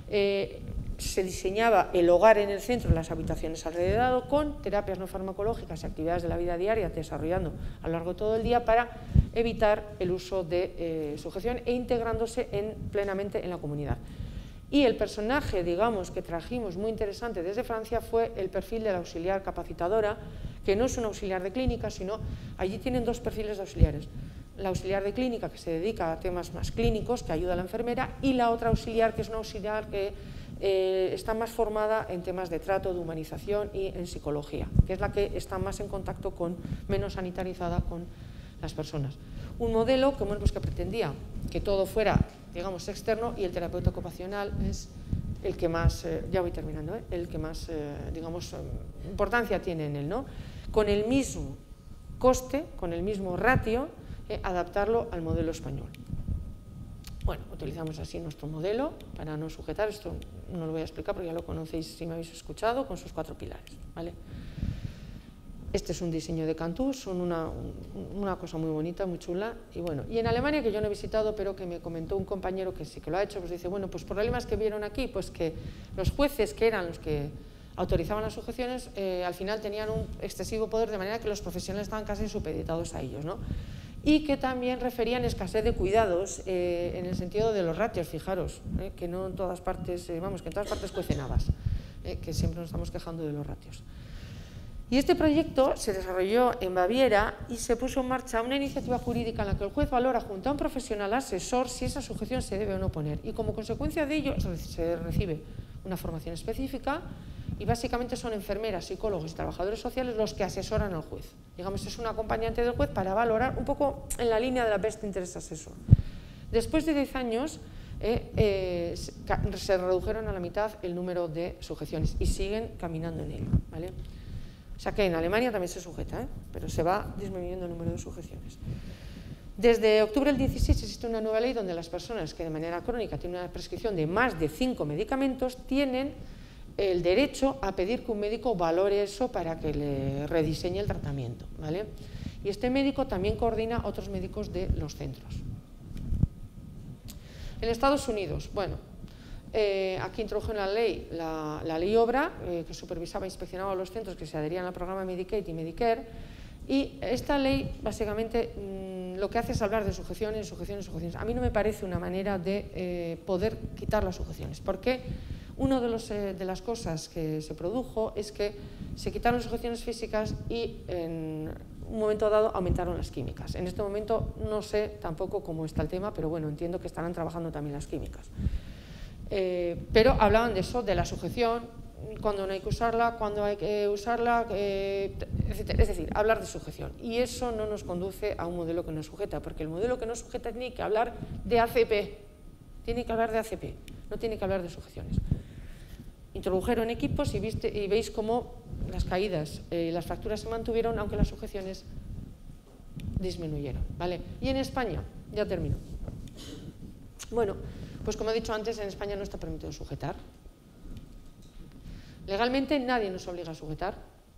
B: Se diseñaba el hogar en el centro, las habitaciones alrededor, con terapias no farmacológicas y actividades de la vida diaria desarrollando a lo largo de todo el día para evitar el uso de sujeción e integrándose plenamente en la comunidad. Y el personaje, digamos, que trajimos muy interesante desde Francia fue el perfil de la auxiliar capacitadora, que no es un auxiliar de clínica, sino allí tienen dos perfiles de auxiliares. La auxiliar de clínica, que se dedica a temas más clínicos, que ayuda a la enfermera, y la otra auxiliar, que es una auxiliar que está más formada en temas de trato, de humanización y en psicología, que es la que está más en contacto menos sanitarizada con las personas. Un modelo que, bueno, pues que pretendía que todo fuera, digamos, externo, y el terapeuta ocupacional es el que más, ya voy terminando, el que más, digamos, importancia tiene en él, ¿no? Con el mismo coste, con el mismo ratio, adaptarlo al modelo español. Bueno, utilizamos así nuestro modelo para no sujetar, esto no lo voy a explicar porque ya lo conocéis si me habéis escuchado, con sus 4 pilares, ¿vale? Este es un diseño de Cantú, son una cosa muy bonita, muy chula. Y bueno, y en Alemania, que yo no he visitado, pero que me comentó un compañero que sí que lo ha hecho, pues dice, bueno, pues problemas que vieron aquí, pues que los jueces, que eran los que autorizaban las sujeciones, al final tenían un excesivo poder, de manera que los profesionales estaban casi supeditados a ellos, ¿no? Y que también referían escasez de cuidados en el sentido de los ratios, fijaros, que no en todas partes, vamos, que en todas partes cuecen habas, que siempre nos estamos quejando de los ratios. Y este proyecto se desarrolló en Baviera y se puso en marcha una iniciativa jurídica en la que el juez valora junto a un profesional asesor si esa sujeción se debe o no poner. Y como consecuencia de ello se recibe una formación específica y básicamente son enfermeras, psicólogos y trabajadores sociales los que asesoran al juez. Digamos, es un acompañante del juez para valorar un poco en la línea de la Best Interest Assessor. Después de 10 años se redujeron a la mitad el número de sujeciones y siguen caminando en ello, ¿vale? O sea que en Alemania también se sujeta, pero se va disminuyendo el número de sujeciones. Desde octubre del 16 existe una nueva ley donde las personas que de manera crónica tienen una prescripción de más de 5 medicamentos tienen el derecho a pedir que un médico valore eso para que le rediseñe el tratamiento, ¿vale? Y este médico también coordina a otros médicos de los centros. En Estados Unidos, bueno, aquí introdujo en la ley la ley Obra, que supervisaba e inspeccionaba los centros que se adherían al programa Medicaid y Medicare, y esta ley básicamente lo que hace es hablar de sujeciones, sujeciones, sujeciones. A mí no me parece una manera de poder quitar las sujeciones, porque una de las cosas que se produjo es que se quitaron las sujeciones físicas y en un momento dado aumentaron las químicas. En este momento no sé tampoco cómo está el tema, pero bueno, entiendo que estarán trabajando también las químicas. Pero hablaban de eso, de la sujeción, cuándo no hay que usarla, cuándo hay que usarla, etc. Es decir, hablar de sujeción. Y eso no nos conduce a un modelo que nos sujeta, porque el modelo que nos sujeta tiene que hablar de ACP, tiene que hablar de ACP, no tiene que hablar de sujeciones. Introdujeron equipos y veis cómo las caídas, las fracturas se mantuvieron, aunque las sujeciones disminuyeron, ¿vale? Y en España, ya termino. Bueno, pues como he dicho antes, en España no está permitido sujetar. Legalmente nadie nos obliga a sujetar.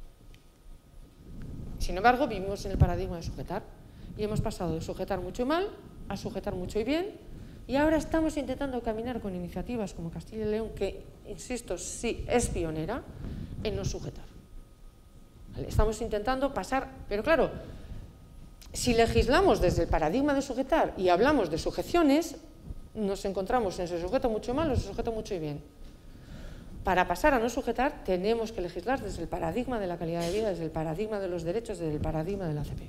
B: Sin embargo, vivimos en el paradigma de sujetar y hemos pasado de sujetar mucho y mal a sujetar mucho y bien, y ahora estamos intentando caminar con iniciativas como Castilla y León, que, insisto, sí es pionera en no sujetar. ¿Vale? Estamos intentando pasar, pero claro, si legislamos desde el paradigma de sujetar y hablamos de sujeciones, nos encontramos en se sujeta mucho mal o se sujeta mucho y bien. Para pasar a no sujetar tenemos que legislar desde el paradigma de la calidad de vida, desde el paradigma de los derechos, desde el paradigma de la ACP.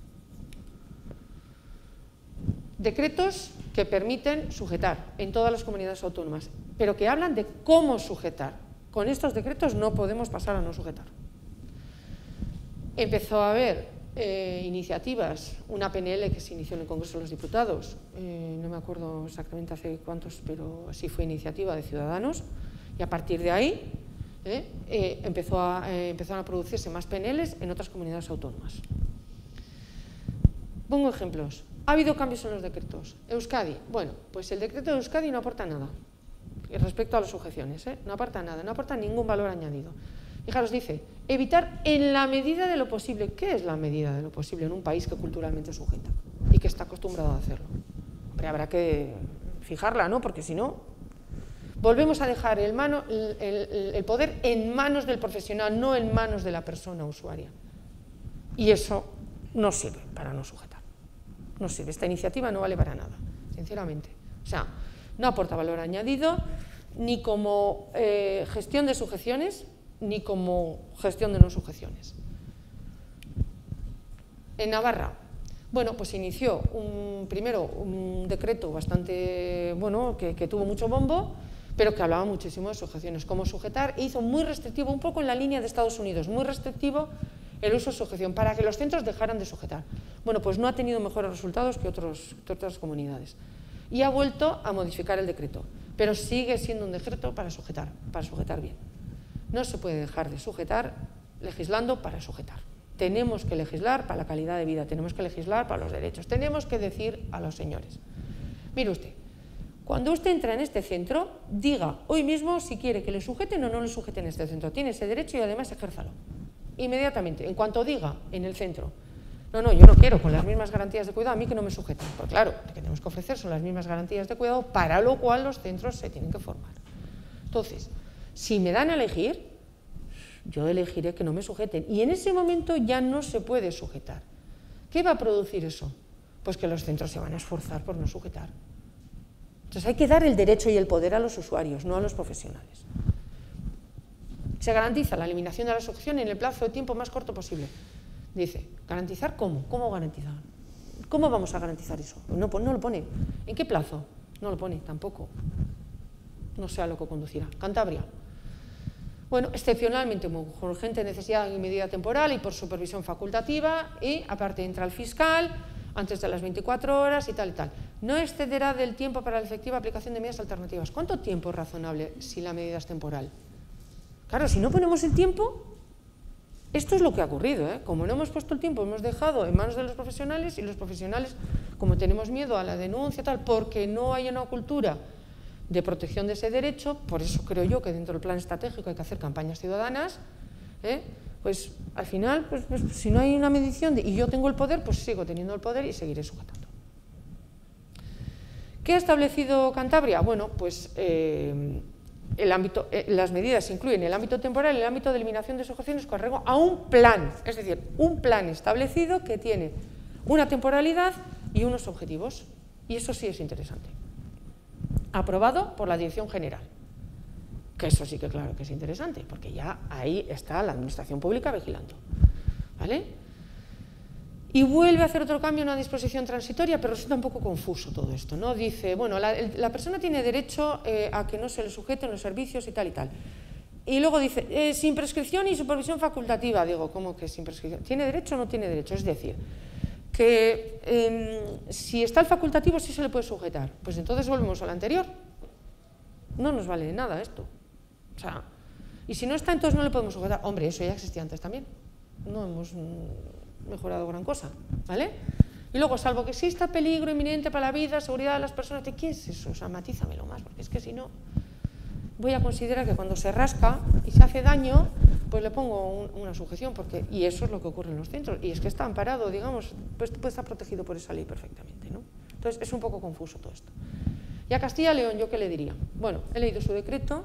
B: Decretos que permiten sujetar en todas las comunidades autónomas, pero que hablan de cómo sujetar. Con estos decretos no podemos pasar a no sujetar. Empezó a haber iniciativas, una PNL que se inició en el Congreso de los Diputados, no me acuerdo exactamente hace cuántos, pero sí fue iniciativa de Ciudadanos, y a partir de ahí empezaron a producirse más PNLs en otras comunidades autónomas. Pongo ejemplos. Ha habido cambios en los decretos. Euskadi, bueno, pues el decreto de Euskadi no aporta nada respecto a las sujeciones, no aporta nada, no aporta ningún valor añadido. Fijaros, dice, evitar en la medida de lo posible. ¿Qué es la medida de lo posible en un país que culturalmente sujeta y que está acostumbrado a hacerlo? Hombre, habrá que fijarla, ¿no? Porque si no, volvemos a dejar el poder en manos del profesional, no en manos de la persona usuaria. Y eso no sirve para no sujetar. No sirve. Esta iniciativa no vale para nada, sinceramente. O sea, no aporta valor añadido ni como gestión de sujeciones, ni como gestión de no sujeciones. En Navarra, bueno, pues se inició primero un decreto bastante, bueno, que tuvo mucho bombo, pero que hablaba muchísimo de sujeciones, cómo sujetar, e hizo muy restrictivo, un poco en la línea de Estados Unidos, muy restrictivo el uso de sujeción, para que los centros dejaran de sujetar. Bueno, pues no ha tenido mejores resultados que otras comunidades. Y ha vuelto a modificar el decreto, pero sigue siendo un decreto para sujetar bien. No se puede dejar de sujetar legislando para sujetar. Tenemos que legislar para la calidad de vida, tenemos que legislar para los derechos, tenemos que decir a los señores, mire usted, cuando usted entra en este centro, diga hoy mismo si quiere que le sujeten o no le sujeten en este centro. Tiene ese derecho y además ejérzalo. inmediatamente, en cuanto diga en el centro, no, yo no quiero con las mismas garantías de cuidado, a mí que no me sujeten. Porque claro, lo que tenemos que ofrecer son las mismas garantías de cuidado, para lo cual los centros se tienen que formar. Entonces, si me dan a elegir, yo elegiré que no me sujeten. Y en ese momento ya no se puede sujetar. ¿Qué va a producir eso? Pues que los centros se van a esforzar por no sujetar. Entonces hay que dar el derecho y el poder a los usuarios, no a los profesionales. Se garantiza la eliminación de la sujeción en el plazo de tiempo más corto posible. Dice, ¿garantizar cómo? ¿Cómo garantizar? ¿Cómo vamos a garantizar eso? No lo pone. ¿En qué plazo? No lo pone, tampoco. No sé a lo que conducirá. Cantabria. Bueno, excepcionalmente, con urgente necesidad y medida temporal y por supervisión facultativa, y aparte entra el fiscal antes de las 24 horas y tal y tal. No excederá del tiempo para la efectiva aplicación de medidas alternativas. ¿Cuánto tiempo es razonable si la medida es temporal? Claro, si no ponemos el tiempo, esto es lo que ha ocurrido, ¿eh? Como no hemos puesto el tiempo, hemos dejado en manos de los profesionales, y los profesionales, como tenemos miedo a la denuncia, tal, porque no hay una cultura de protección de ese derecho, por eso creo yo que dentro del plan estratégico hay que hacer campañas ciudadanas, pues al final, pues, si no hay una medición y yo tengo el poder, pues sigo teniendo el poder y seguiré sujetando. ¿Qué ha establecido Cantabria? Bueno, pues las medidas incluyen el ámbito temporal y el ámbito de eliminación de sujeciones con arreglo a un plan, es decir, un plan establecido que tiene una temporalidad y unos objetivos, y eso sí es interesante. Aprobado por la Dirección General, que eso sí que claro que es interesante, porque ya ahí está la Administración Pública vigilando, ¿vale? Y vuelve a hacer otro cambio en una disposición transitoria, pero resulta un poco confuso todo esto, ¿no? Dice, bueno, la persona tiene derecho a que no se le sujeten los servicios y tal y tal. Y luego dice, sin prescripción y supervisión facultativa. Digo, ¿cómo que sin prescripción? ¿Tiene derecho o no tiene derecho? Es decir, que si está el facultativo sí se le puede sujetar. Pues entonces volvemos al anterior. No nos vale de nada esto. O sea, y si no está, entonces no le podemos sujetar. Hombre, eso ya existía antes también. No hemos mejorado gran cosa, ¿vale? Y luego, salvo que exista peligro inminente para la vida, seguridad de las personas, ¿qué es eso? O sea, matízamelo más, porque es que si no, voy a considerar que cuando se rasca y se hace daño, pues le pongo una sujeción, y eso es lo que ocurre en los centros, y es que está amparado, digamos, pues puede estar protegido por esa ley perfectamente, ¿no? Entonces, es un poco confuso todo esto. Y a Castilla y León, ¿yo qué le diría? Bueno, he leído su decreto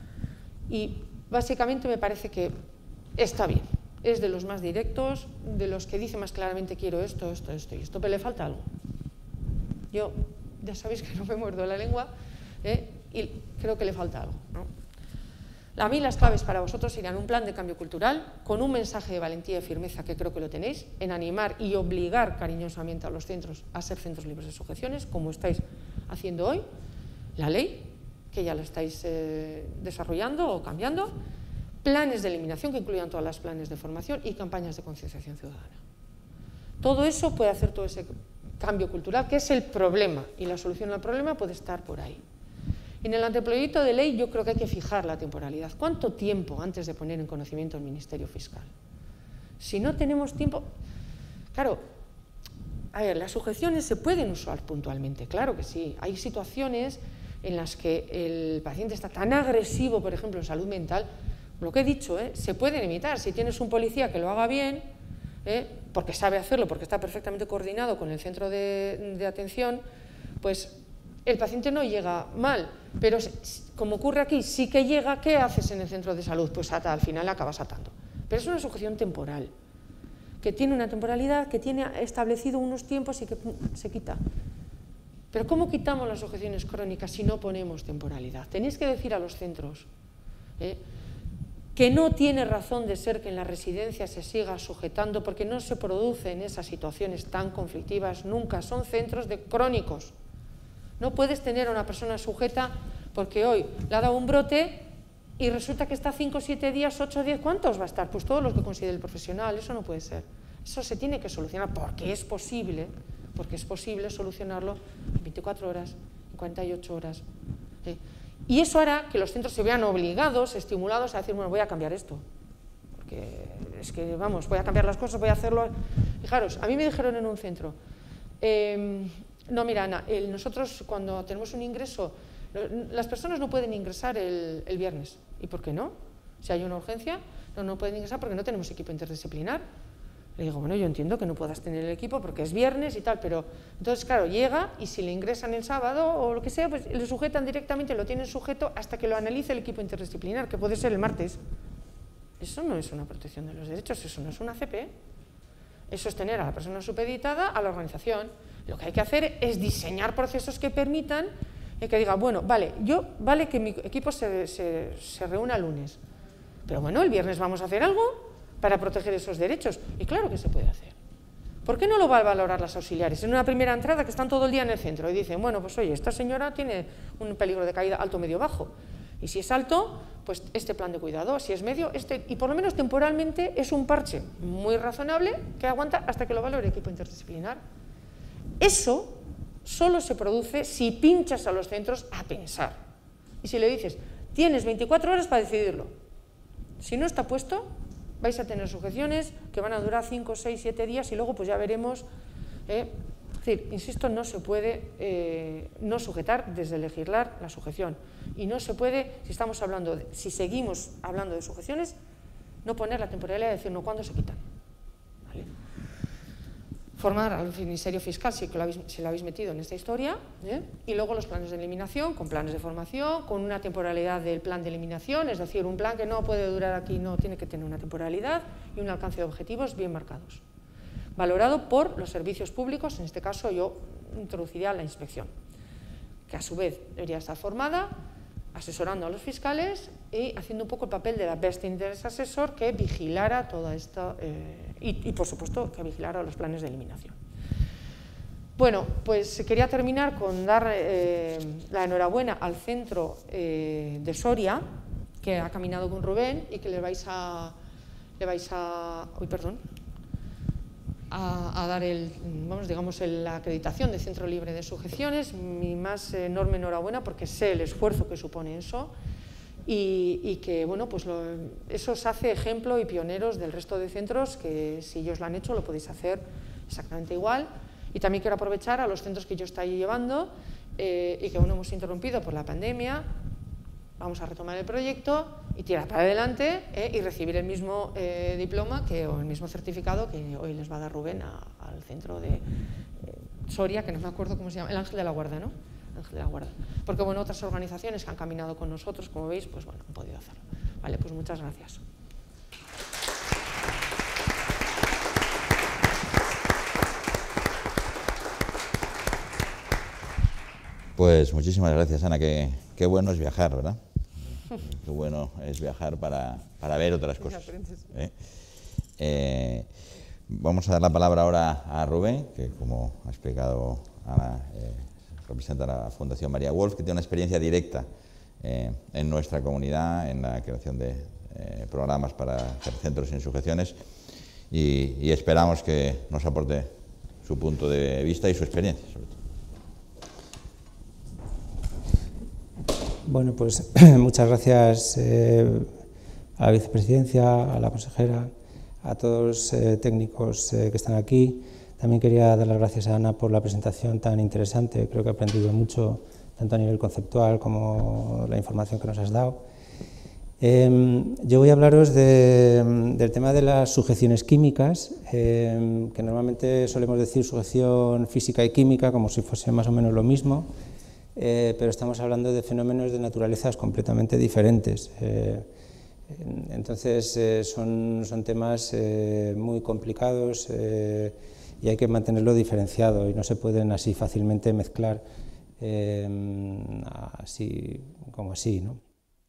B: y básicamente me parece que está bien. Es de los más directos, de los que dice más claramente quiero esto, esto, esto y esto, pero le falta algo. Yo, ya sabéis que no me muerdo la lengua, y creo que le falta algo, ¿no? A mí las claves para vosotros serían un plan de cambio cultural, con un mensaje de valentía y firmeza, que creo que lo tenéis, en animar y obligar cariñosamente a los centros a ser centros libres de sujeciones, como estáis haciendo hoy, la ley, que ya la estáis desarrollando o cambiando, planes de eliminación que incluyan todas las planes de formación y campañas de concienciación ciudadana. Todo eso puede hacer todo ese cambio cultural, que es el problema, y la solución al problema puede estar por ahí. En el anteproyecto de ley yo creo que hay que fijar la temporalidad. ¿Cuánto tiempo antes de poner en conocimiento al Ministerio Fiscal? Si no tenemos tiempo... Claro, a ver, las sujeciones se pueden usar puntualmente, claro que sí. Hay situaciones en las que el paciente está tan agresivo, por ejemplo, en salud mental. Lo que he dicho, se pueden evitar. Si tienes un policía que lo haga bien, porque sabe hacerlo, porque está perfectamente coordinado con el centro de atención, pues el paciente no llega mal. Pero como ocurre aquí, sí que llega, ¿qué haces en el centro de salud? Pues al final acabas atando. Pero es una sujeción temporal, que tiene una temporalidad, que tiene establecido unos tiempos y que se quita. Pero ¿cómo quitamos las sujeciones crónicas si no ponemos temporalidad? Tenéis que decir a los centros que no tiene razón de ser que en la residencia se siga sujetando, porque no se producen esas situaciones tan conflictivas nunca, son centros de crónicos. No puedes tener a una persona sujeta porque hoy le ha dado un brote y resulta que está 5, 7 días, 8, 10, ¿cuántos va a estar? Pues todos los que considere el profesional, eso no puede ser. Eso se tiene que solucionar porque es posible solucionarlo en 24 horas, en 48 horas. Y eso hará que los centros se vean obligados, estimulados a decir, bueno, voy a cambiar esto, porque es que, vamos, voy a cambiar las cosas, voy a hacerlo. Fijaros, a mí me dijeron en un centro, no, mira, Ana, nosotros cuando tenemos un ingreso, las personas no pueden ingresar el viernes. ¿Y por qué no? Si hay una urgencia, no pueden ingresar porque no tenemos equipo interdisciplinar. Le digo, bueno, yo entiendo que no puedas tener el equipo porque es viernes y tal, pero entonces, claro, llega y si le ingresan el sábado o lo que sea, pues le sujetan directamente, lo tienen sujeto hasta que lo analice el equipo interdisciplinar, que puede ser el martes. Eso no es una protección de los derechos, eso no es una CP. Eso es tener a la persona supeditada a la organización. Lo que hay que hacer es diseñar procesos que permitan que diga, bueno, vale que mi equipo se reúna el lunes, pero bueno, el viernes vamos a hacer algo para proteger esos derechos. Y claro que se puede hacer. ¿Por qué no lo van a valorar las auxiliares? En una primera entrada que están todo el día en el centro y dicen, bueno, pues oye, esta señora tiene un peligro de caída alto, medio, bajo. Y si es alto, pues este plan de cuidado. Si es medio, este. Y por lo menos temporalmente es un parche muy razonable que aguanta hasta que lo valore el equipo interdisciplinar. Eso solo se produce si pinchas a los centros a pensar. Y si le dices, tienes 24 horas para decidirlo. Si no está puesto, vais a tener sujeciones que van a durar 5, 6, 7 días y luego pues ya veremos. Es decir, insisto, no se puede no sujetar desde legislar la sujeción. Y no se puede, si seguimos hablando de sujeciones, no poner la temporalidad de decir, no, ¿cuándo se quitan? ¿Vale? Formar al Ministerio Fiscal, si lo habéis metido en esta historia, y luego los planes de eliminación, con planes de formación, con una temporalidad del plan de eliminación, es decir, un plan que no puede durar aquí, no tiene que tener una temporalidad y un alcance de objetivos bien marcados. Valorado por los servicios públicos, en este caso yo introduciría la inspección, que a su vez debería estar formada, asesorando a los fiscales y haciendo un poco el papel de la Best Interest Assessor que vigilara todo esto y por supuesto que vigilara los planes de eliminación. Bueno, pues quería terminar con dar la enhorabuena al centro de Soria, que ha caminado con Rubén y que le vais a dar la acreditación de Centro Libre de Sujeciones. Mi más enorme enhorabuena porque sé el esfuerzo que supone eso y que bueno, pues eso os hace ejemplo y pioneros del resto de centros que si ellos lo han hecho lo podéis hacer exactamente igual. Y también quiero aprovechar a los centros que yo estoy llevando y que bueno, hemos interrumpido por la pandemia. Vamos a retomar el proyecto y tirar para adelante y recibir el mismo diploma o el mismo certificado que hoy les va a dar Rubén al centro de Soria, que no me acuerdo cómo se llama, el Ángel de la Guarda, ¿no? Ángel de la Guarda. Porque bueno, otras organizaciones que han caminado con nosotros, como veis, pues bueno, han podido hacerlo. Vale, pues muchas gracias.
A: Pues muchísimas gracias, Ana. Qué bueno es viajar, ¿verdad? Qué bueno es viajar para ver otras cosas. Vamos a dar la palabra ahora a Rubén, que como ha explicado Ana, representa la Fundación María Wolf, que tiene una experiencia directa en nuestra comunidad, en la creación de programas para hacer centros sin sujeciones y esperamos que nos aporte su punto de vista y su experiencia, sobre todo.
C: Bueno, pues muchas gracias a la vicepresidencia, a la consejera, a todos los técnicos que están aquí. También quería dar las gracias a Ana por la presentación tan interesante. Creo que he aprendido mucho, tanto a nivel conceptual como la información que nos has dado. Yo voy a hablaros del tema de las sujeciones químicas, que normalmente solemos decir sujeción física y química como si fuese más o menos lo mismo. Pero estamos hablando de fenómenos de naturalezas completamente diferentes. Entonces son temas muy complicados y hay que mantenerlo diferenciado y no se pueden así fácilmente mezclar así como así, ¿no?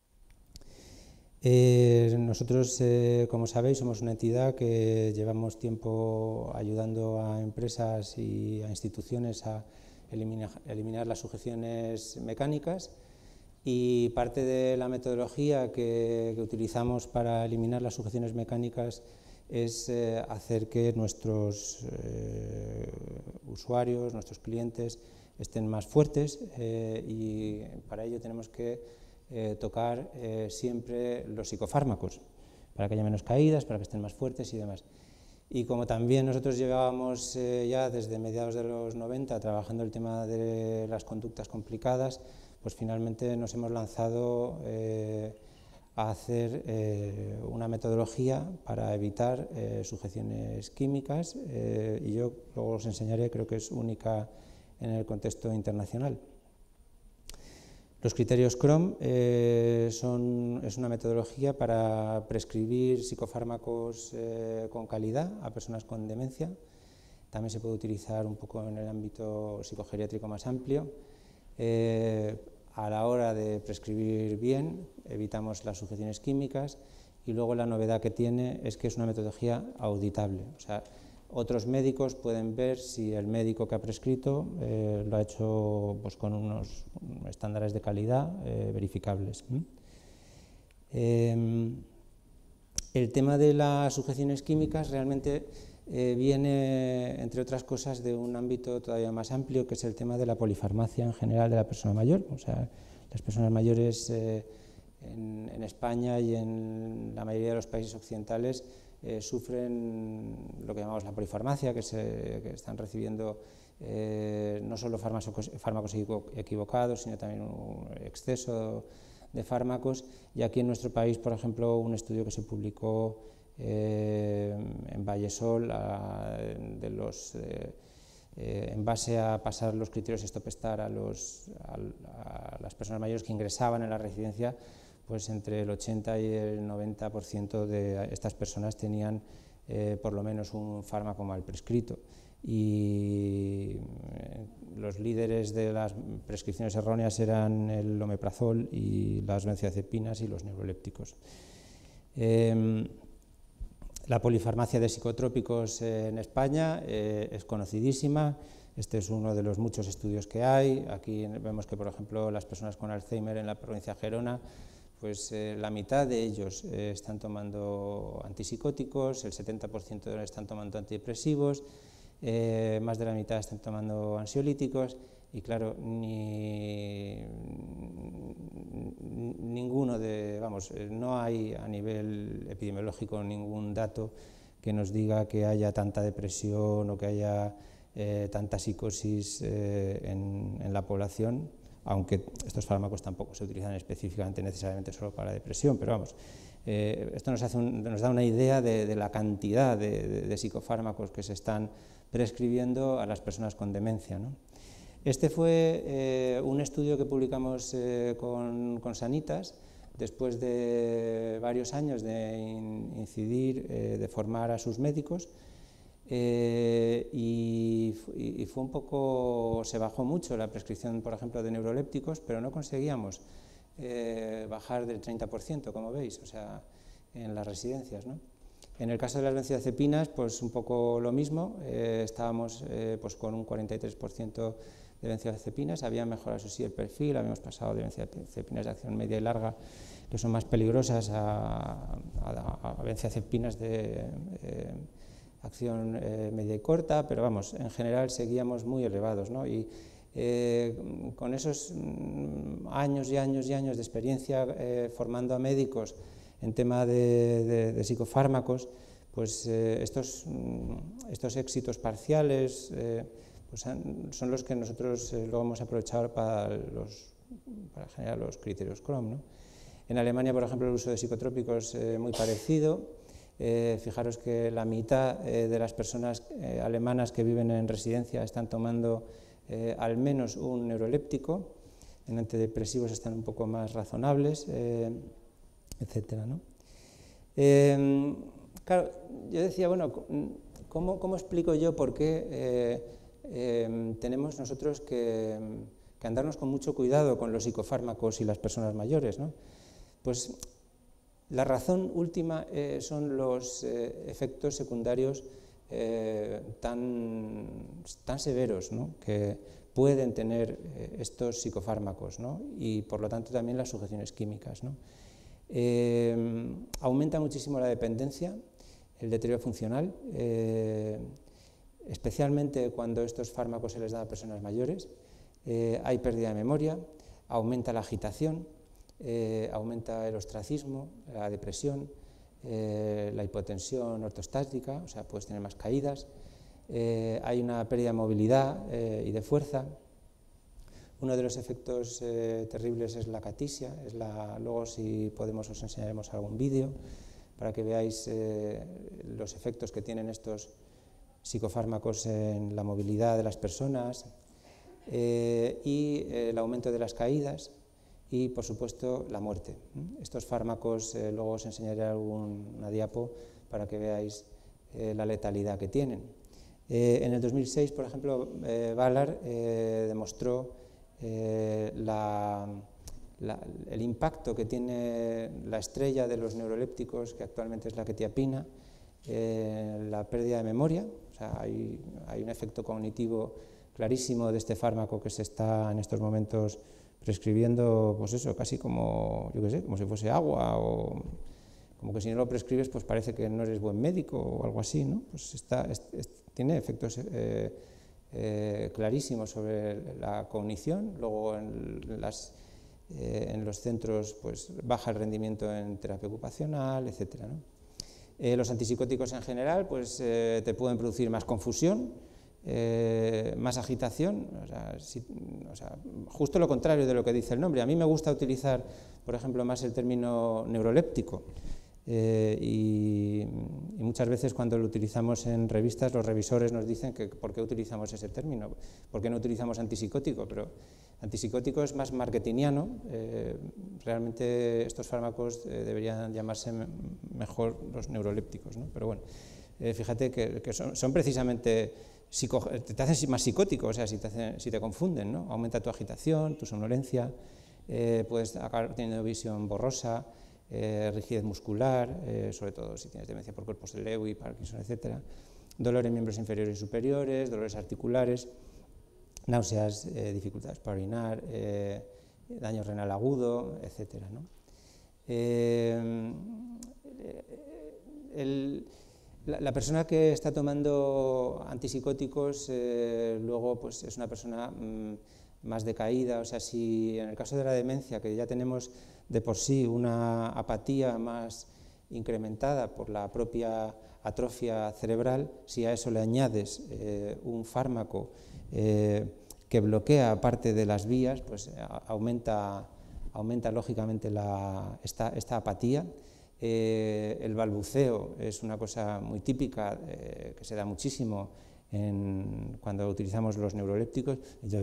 C: Nosotros, como sabéis, somos una entidad que llevamos tiempo ayudando a empresas y a instituciones a eliminar las sujeciones mecánicas y parte de la metodología que utilizamos para eliminar las sujeciones mecánicas es hacer que nuestros usuarios, nuestros clientes estén más fuertes y para ello tenemos que tocar siempre los psicofármacos para que haya menos caídas, para que estén más fuertes y demás. Y como también nosotros llevábamos ya desde mediados de los 90 trabajando el tema de las conductas complicadas, pues finalmente nos hemos lanzado a hacer una metodología para evitar sujeciones químicas y yo luego os enseñaré, creo que es única en el contexto internacional. Los criterios CROM es una metodología para prescribir psicofármacos con calidad a personas con demencia. También se puede utilizar un poco en el ámbito psicogeriátrico más amplio. A la hora de prescribir bien, evitamos las sujeciones químicas y luego la novedad que tiene es que es una metodología auditable. O sea, otros médicos pueden ver si el médico que ha prescrito lo ha hecho pues, con unos estándares de calidad verificables. El tema de las sujeciones químicas realmente viene, entre otras cosas, de un ámbito todavía más amplio, que es el tema de la polifarmacia en general de la persona mayor. O sea, las personas mayores en España y en la mayoría de los países occidentales sufren lo que llamamos la polifarmacia, que están recibiendo no solo fármacos equivocados, sino también un exceso de fármacos. Y aquí en nuestro país, por ejemplo, un estudio que se publicó en Vallesol en base a pasar los criterios Stop-Star a las personas mayores que ingresaban en la residencia, pues entre el 80 y el 90% de estas personas tenían por lo menos un fármaco mal prescrito. Y los líderes de las prescripciones erróneas eran el omeprazol y las benzodiazepinas y los neurolépticos. La polifarmacia de psicotrópicos en España es conocidísima. Este es uno de los muchos estudios que hay. Aquí vemos que, por ejemplo, las personas con Alzheimer en la provincia de Gerona, pues la mitad de ellos están tomando antipsicóticos, el 70% están tomando antidepresivos, más de la mitad están tomando ansiolíticos y claro, no hay a nivel epidemiológico ningún dato que nos diga que haya tanta depresión o que haya tanta psicosis en la población, aunque estos fármacos tampoco se utilizan específicamente necesariamente solo para depresión, pero vamos, esto nos da una idea de la cantidad de psicofármacos que se están prescribiendo a las personas con demencia, ¿no? Este fue un estudio que publicamos con Sanitas, después de varios años de incidir, de formar a sus médicos, y fue un poco, se bajó mucho la prescripción, por ejemplo, de neurolépticos, pero no conseguíamos bajar del 30%, como veis, o sea, en las residencias, ¿no? En el caso de las benzodiazepinas, pues un poco lo mismo, estábamos pues con un 43% de benzodiazepinas, había mejorado eso sí el perfil, habíamos pasado de benzodiazepinas de acción media y larga, que son más peligrosas, a benzodiazepinas de acción media y corta, pero vamos, en general seguíamos muy elevados, ¿no? Y con esos años y años y años de experiencia formando a médicos en tema de psicofármacos, pues estos éxitos parciales pues son los que nosotros luego hemos aprovechado para generar los criterios CROM, ¿no? En Alemania, por ejemplo, el uso de psicotrópicos es muy parecido. Fijaros que la mitad de las personas alemanas que viven en residencia están tomando al menos un neuroléptico, en antidepresivos están un poco más razonables, etcétera, ¿no? Claro, yo decía, bueno, ¿cómo explico yo por qué tenemos nosotros que andarnos con mucho cuidado con los psicofármacos y las personas mayores, ¿no? Pues la razón última son los efectos secundarios tan severos, ¿no?, que pueden tener estos psicofármacos, ¿no?, y por lo tanto también las sujeciones químicas, ¿no? Aumenta muchísimo la dependencia, el deterioro funcional, especialmente cuando estos fármacos se les da a personas mayores, hay pérdida de memoria, aumenta la agitación, aumenta el ostracismo, la depresión, la hipotensión ortostática, o sea, puedes tener más caídas, hay una pérdida de movilidad y de fuerza, Uno de los efectos terribles es la acatisia, luego si podemos os enseñaremos algún vídeo para que veáis los efectos que tienen estos psicofármacos en la movilidad de las personas y el aumento de las caídas y, por supuesto, la muerte. Estos fármacos, luego os enseñaré una diapo para que veáis la letalidad que tienen. En el 2006, por ejemplo, Ballard demostró el impacto que tiene la estrella de los neurolépticos, que actualmente es la quetiapina, la pérdida de memoria. O sea, hay un efecto cognitivo clarísimo de este fármaco que se está en estos momentos prescribiendo, pues eso, casi como, yo qué sé, como si fuese agua, o como que si no lo prescribes, pues parece que no eres buen médico o algo así, ¿no? Pues tiene efectos clarísimos sobre la cognición. Luego en los centros pues baja el rendimiento en terapia ocupacional, etcétera, ¿no? Los antipsicóticos en general pues te pueden producir más confusión, más agitación, o sea, justo lo contrario de lo que dice el nombre. A mí me gusta utilizar, por ejemplo, más el término neuroléptico. Y muchas veces cuando lo utilizamos en revistas, los revisores nos dicen que ¿por qué utilizamos ese término? ¿Por qué no utilizamos antipsicótico? Pero antipsicótico es más marketingiano. Realmente estos fármacos deberían llamarse mejor los neurolépticos, ¿no? Pero bueno, fíjate que son precisamente, te hacen más psicótico, o sea, si te confunden, ¿no? Aumenta tu agitación, tu somnolencia, puedes acabar teniendo visión borrosa, rigidez muscular, sobre todo si tienes demencia por cuerpos de Lewy, Parkinson, etc. Dolor en miembros inferiores y superiores, dolores articulares, náuseas, dificultades para orinar, daño renal agudo, etc., ¿no? La persona que está tomando antipsicóticos luego pues, es una persona más decaída. O sea, si en el caso de la demencia, que ya tenemos de por sí una apatía más incrementada por la propia atrofia cerebral, si a eso le añades un fármaco que bloquea parte de las vías, pues aumenta lógicamente esta apatía. El balbuceo es una cosa muy típica que se da muchísimo cuando utilizamos los neurolépticos.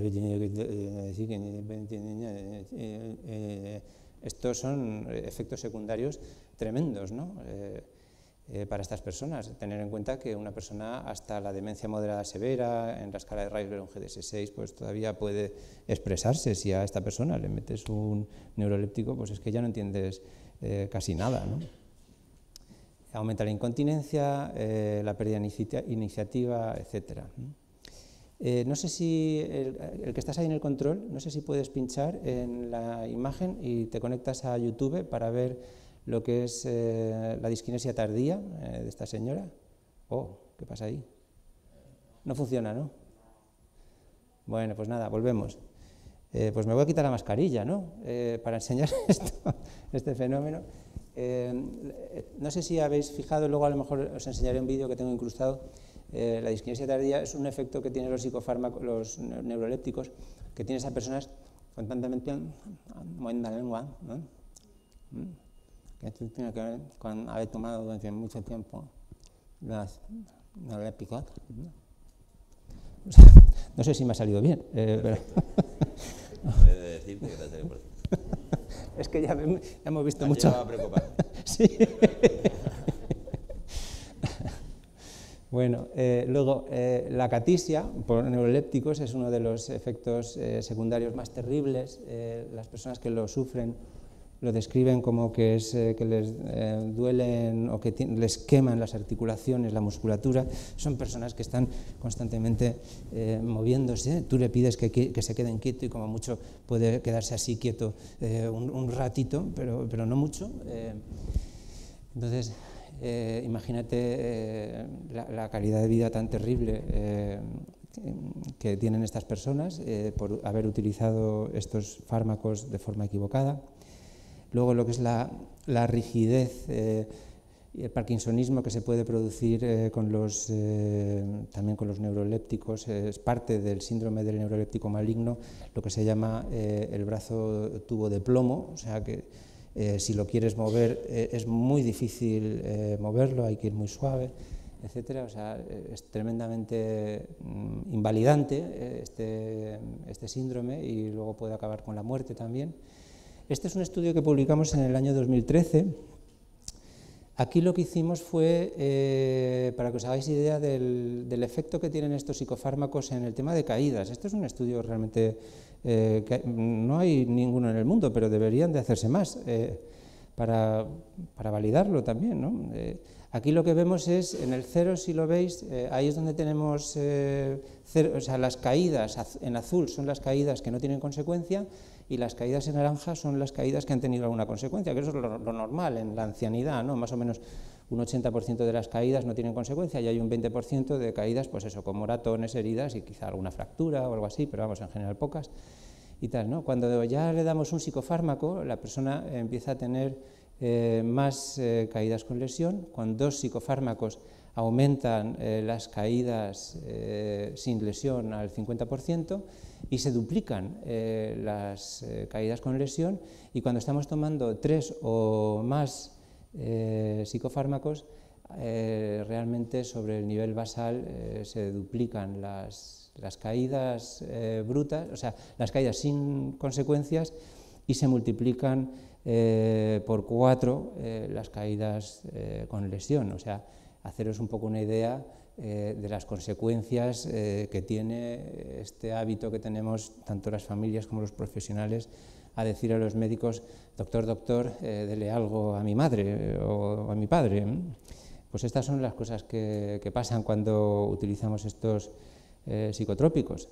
C: Estos son efectos secundarios tremendos, ¿no? Para estas personas. Tener en cuenta que una persona hasta la demencia moderada severa, en la escala de Reisler, un GDS6, pues todavía puede expresarse. Si a esta persona le metes un neuroléptico, pues es que ya no entiendes casi nada, ¿no? Aumenta la incontinencia, la pérdida de iniciativa, etc. No sé si el que estás ahí en el control, no sé si puedes pinchar en la imagen y te conectas a YouTube para ver lo que es la disquinesia tardía de esta señora. Oh, ¿qué pasa ahí? No funciona, ¿no? Bueno, pues nada, volvemos. Pues me voy a quitar la mascarilla, ¿no? Para enseñar este fenómeno. No sé si habéis fijado, luego a lo mejor os enseñaré un vídeo que tengo incrustado. La disquinesia tardía es un efecto que tienen los psicofármacos, los neurolépticos, que tienes a personas constantemente moviendo la lengua, ¿no? Que esto tiene que ver con haber tomado durante mucho tiempo los neurolépticos. No sé si me ha salido bien, pero...
A: No he de decirte que te ha salido por ti.
C: Es que ya hemos visto mucho.
A: Me ha preocupado.
C: Sí. Bueno, luego la acatisia por neurolépticos es uno de los efectos secundarios más terribles. Las personas que lo sufren lo describen como que les duelen o que les queman las articulaciones, la musculatura. Son personas que están constantemente moviéndose. Tú le pides que se queden quietos y como mucho puede quedarse así quieto un ratito, pero no mucho. Entonces, imagínate la calidad de vida tan terrible que tienen estas personas por haber utilizado estos fármacos de forma equivocada. Luego lo que es la rigidez y el parkinsonismo que se puede producir también con los neurolépticos, es parte del síndrome del neuroléptico maligno, lo que se llama el brazo tubo de plomo, o sea que si lo quieres mover es muy difícil moverlo, hay que ir muy suave, etcétera. O sea, es tremendamente invalidante este síndrome y luego puede acabar con la muerte también. Este es un estudio que publicamos en el año 2013. Aquí lo que hicimos fue, para que os hagáis idea del efecto que tienen estos psicofármacos en el tema de caídas. Este es un estudio realmente que no hay ninguno en el mundo, pero deberían de hacerse más para validarlo también, ¿no? Aquí lo que vemos es, en el 0, si lo veis, ahí es donde tenemos, o sea, las caídas en azul son las caídas que no tienen consecuencia y las caídas en naranja son las caídas que han tenido alguna consecuencia, que eso es lo normal en la ancianidad, ¿no? Más o menos un 80% de las caídas no tienen consecuencia y hay un 20% de caídas, pues eso, con moratones, heridas y quizá alguna fractura o algo así, pero vamos, en general pocas y tal, ¿no? Cuando ya le damos un psicofármaco, la persona empieza a tener más caídas con lesión. Con 2 psicofármacos aumentan las caídas sin lesión al 50% y se duplican las caídas con lesión, y cuando estamos tomando 3 o más psicofármacos, realmente sobre el nivel basal se duplican las caídas brutas, o sea, las caídas sin consecuencias, y se multiplican por 4 las caídas con lesión. O sea, haceros un poco una idea de las consecuencias que tiene este hábito que tenemos tanto las familias como los profesionales a decir a los médicos: doctor, doctor, dele algo a mi madre o a mi padre. Pues estas son las cosas que pasan cuando utilizamos estos psicotrópicos.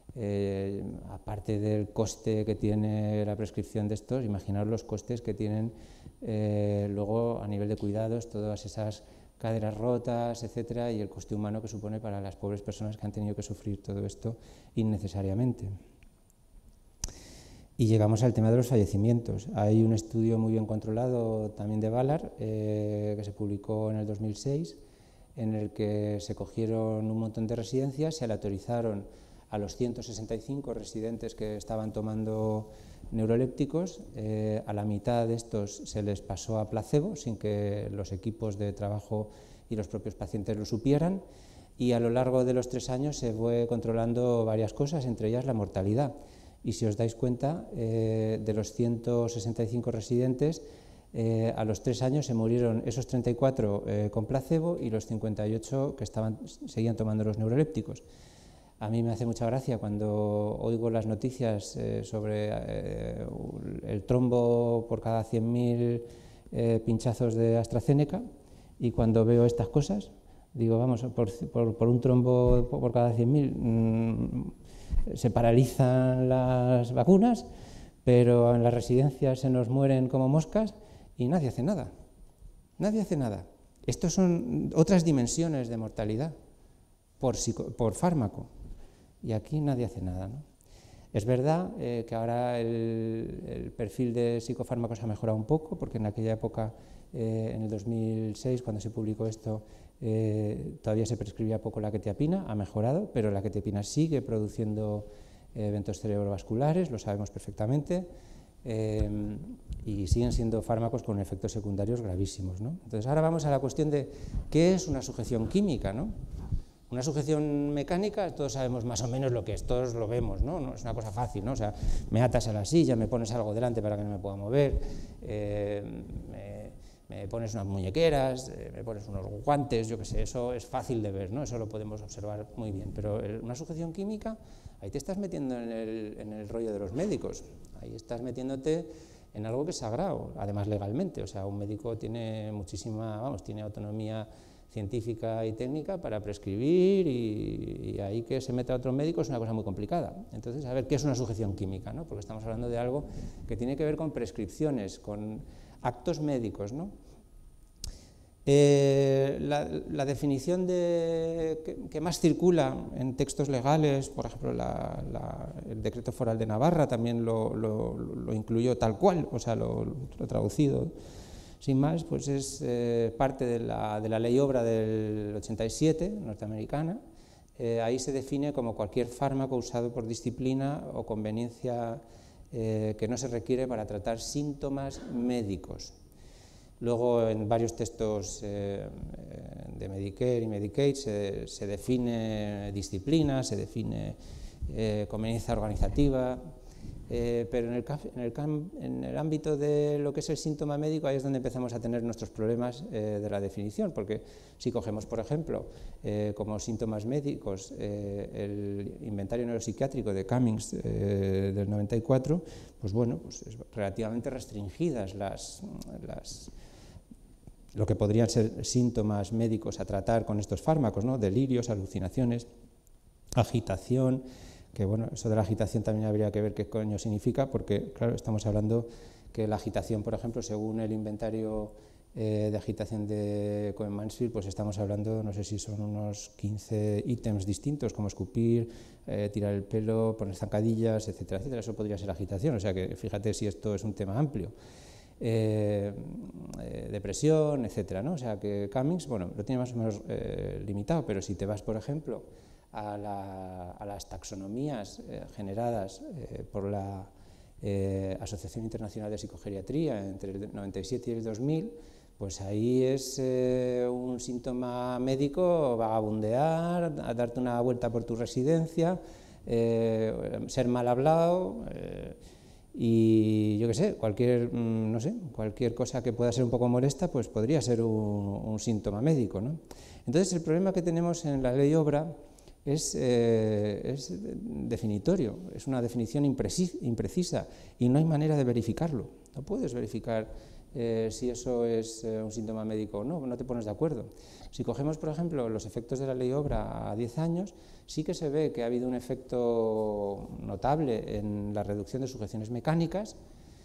C: Aparte del coste que tiene la prescripción de estos, imaginaos los costes que tienen luego a nivel de cuidados, todas esas caderas rotas, etcétera, y el coste humano que supone para las pobres personas que han tenido que sufrir todo esto innecesariamente. Y llegamos al tema de los fallecimientos. Hay un estudio muy bien controlado también de Ballard, que se publicó en el 2006, en el que se cogieron un montón de residencias, se aleatorizaron a los 165 residentes que estaban tomando neurolépticos. A la mitad de estos se les pasó a placebo sin que los equipos de trabajo y los propios pacientes lo supieran, y a lo largo de los 3 años se fue controlando varias cosas, entre ellas la mortalidad. Y si os dais cuenta, de los 165 residentes, a los 3 años se murieron esos 34 con placebo y los 58 que seguían tomando los neurolépticos. A mí me hace mucha gracia cuando oigo las noticias sobre el trombo por cada 100.000 pinchazos de AstraZeneca, y cuando veo estas cosas digo, vamos, por un trombo por cada 100.000 se paralizan las vacunas, pero en las residencias se nos mueren como moscas y nadie hace nada. Nadie hace nada. Estos son otras dimensiones de mortalidad por fármaco. Y aquí nadie hace nada, ¿no? Es verdad que ahora el perfil de psicofármacos ha mejorado un poco, porque en aquella época, en el 2006, cuando se publicó esto, todavía se prescribía poco la quetiapina. Ha mejorado, pero la quetiapina sigue produciendo eventos cerebrovasculares, lo sabemos perfectamente, y siguen siendo fármacos con efectos secundarios gravísimos, ¿no? Entonces ahora vamos a la cuestión de qué es una sujeción química, ¿no? Una sujeción mecánica, todos sabemos más o menos lo que es, todos lo vemos, ¿no? No es una cosa fácil, ¿no? O sea, me atas a la silla, me pones algo delante para que no me pueda mover, me pones unas muñequeras, me pones unos guantes, yo qué sé, eso es fácil de ver, ¿no? Eso lo podemos observar muy bien, pero una sujeción química, ahí te estás metiendo en el rollo de los médicos, ahí estás metiéndote en algo que es sagrado, además legalmente. O sea, un médico tiene tiene autonomía científica y técnica para prescribir, y ahí que se meta otro médico es una cosa muy complicada. Entonces, a ver, ¿qué es una sujeción química, ¿no? Porque estamos hablando de algo que tiene que ver con prescripciones, con actos médicos, ¿no? La definición que más circula en textos legales, por ejemplo, el Decreto Foral de Navarra también lo incluyó tal cual, o sea, lo traducido. sin más, pues es parte de la ley obra del 87, norteamericana. Ahí se define como cualquier fármaco usado por disciplina o conveniencia que no se requiere para tratar síntomas médicos. Luego, en varios textos de Medicare y Medicaid se define disciplina, se define conveniencia organizativa, pero en el ámbito de lo que es el síntoma médico, ahí es donde empezamos a tener nuestros problemas de la definición, porque si cogemos, por ejemplo, como síntomas médicos el inventario neuropsiquiátrico de Cummings del 94, pues bueno, pues es relativamente restringidas lo que podrían ser síntomas médicos a tratar con estos fármacos, ¿no? Delirios, alucinaciones, agitación, que bueno, eso de la agitación también habría que ver qué coño significa, porque claro, estamos hablando que la agitación, por ejemplo, según el inventario de agitación de Cohen-Mansfield, pues estamos hablando, no sé si son unos 15 ítems distintos, como escupir, tirar el pelo, poner zancadillas, etcétera, etcétera. Eso podría ser agitación, o sea que fíjate si esto es un tema amplio. Depresión, etcétera, ¿no? O sea que Cummings, bueno, lo tiene más o menos limitado, pero si te vas, por ejemplo, a las taxonomías generadas por la Asociación Internacional de Psicogeriatría entre el 97 y el 2000, pues ahí es un síntoma médico vagabundear, darte una vuelta por tu residencia, ser mal hablado, y yo qué sé, cualquier cosa que pueda ser un poco molesta, pues podría ser un síntoma médico, ¿no? Entonces el problema que tenemos en la ley obra es definitorio, es una definición imprecisa y no hay manera de verificarlo. No puedes verificar si eso es un síntoma médico o no, no te pones de acuerdo. Si cogemos, por ejemplo, los efectos de la ley obra a 10 años, sí que se ve que ha habido un efecto notable en la reducción de sujeciones mecánicas.